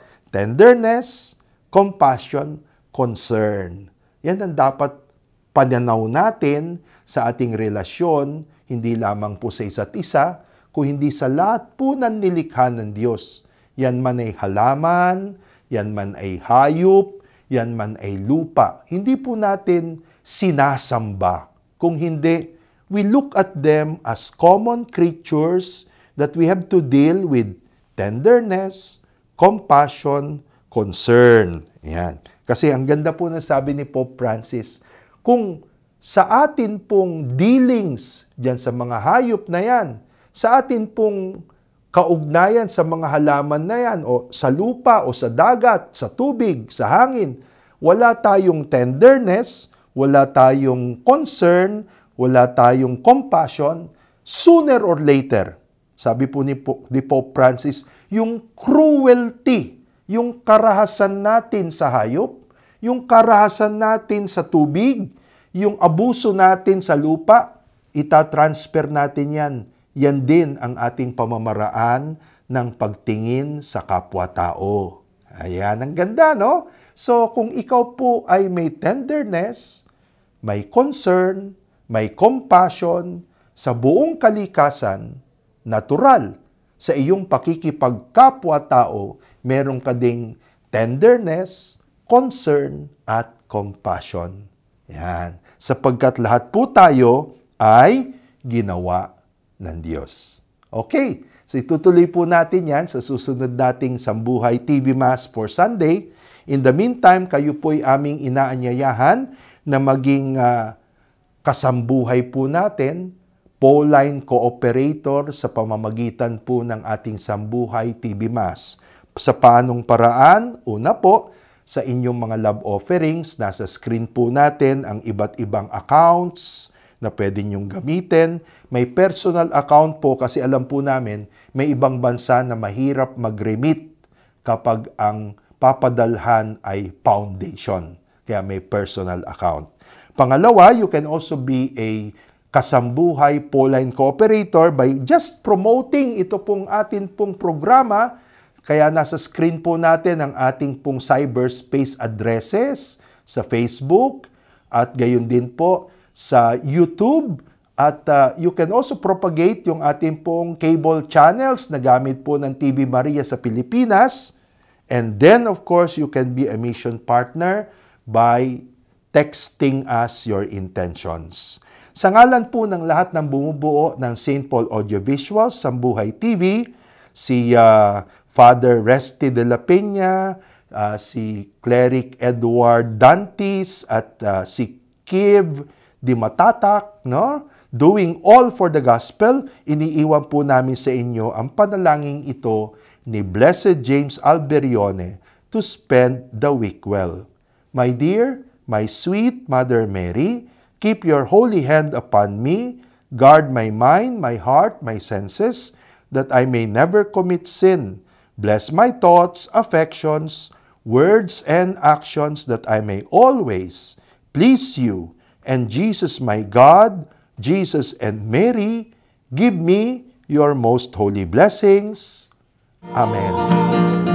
tenderness, compassion, concern. Yan ang dapat pananaw natin sa ating relasyon, hindi lamang po sa isa't isa, kung hindi sa lahat po ng nilikha ng Diyos. Yan man ay halaman, yan man ay hayop, yan man ay lupa. Hindi po natin sinasamba. Kung hindi, we look at them as common creatures that we have to deal with tenderness, compassion, concern. Yan. Kasi ang ganda po na sabi ni Pope Francis, kung sa atin pong dealings dyan sa mga hayop na yan, sa atin pong kaugnayan sa mga halaman na yan, o sa lupa, o sa dagat, sa tubig, sa hangin, wala tayong tenderness, wala tayong concern, wala tayong compassion, sooner or later, sabi po ni Pope Francis, yung cruelty, yung karahasan natin sa hayop, yung karahasan natin sa tubig, yung abuso natin sa lupa, itatransfer natin yan. Yan din ang ating pamamaraan ng pagtingin sa kapwa-tao. Ayan, ang ganda, no? So, kung ikaw po ay may tenderness, may concern, may compassion sa buong kalikasan, natural, sa iyong pakikipagkapwa-tao, meron ka ding tenderness, concern, at compassion. Yan. Sapagkat lahat po tayo ay ginawa ng Diyos. Okay. So itutuloy po natin yan sa susunod nating Sambuhay TV Mass for Sunday. In the meantime, kayo po'y aming inaanyayahan na maging kasambuhay po natin, Pauline cooperator sa pamamagitan po ng ating Sambuhay TV Mass. Sa paanong paraan? Una po, sa inyong mga love offerings. Nasa screen po natin ang iba't ibang accounts na pwede nyong gamitin. May personal account po kasi alam po namin may ibang bansa na mahirap mag-remit kapag ang papadalhan ay foundation. Kaya may personal account. Pangalawa, you can also be a kasambuhay Pauline cooperator by just promoting ito pong atin pong programa. Kaya nasa screen po natin ang ating pong cyberspace addresses sa Facebook at gayon din po sa YouTube. At you can also propagate yung ating pong cable channels na gamit po ng TV Maria sa Pilipinas. And then, of course, you can be a mission partner by texting us your intentions. Sa ngalan po ng lahat ng bumubuo ng St. Paul Audiovisuals, Sambuhay TV, si Father Resty de la Peña, si Cleric Edward Dantis, at si Kiv Di Matatak, no? Doing all for the gospel, iniiwan po namin sa inyo ang panalangin ito ni Blessed James Alberione to spend the week well. My dear, my sweet Mother Mary, keep your holy hand upon me, guard my mind, my heart, my senses, that I may never commit sin. Bless my thoughts, affections, words, and actions, that I may always please you. And Jesus, my God, Jesus and Mary, give me your most holy blessings. Amen.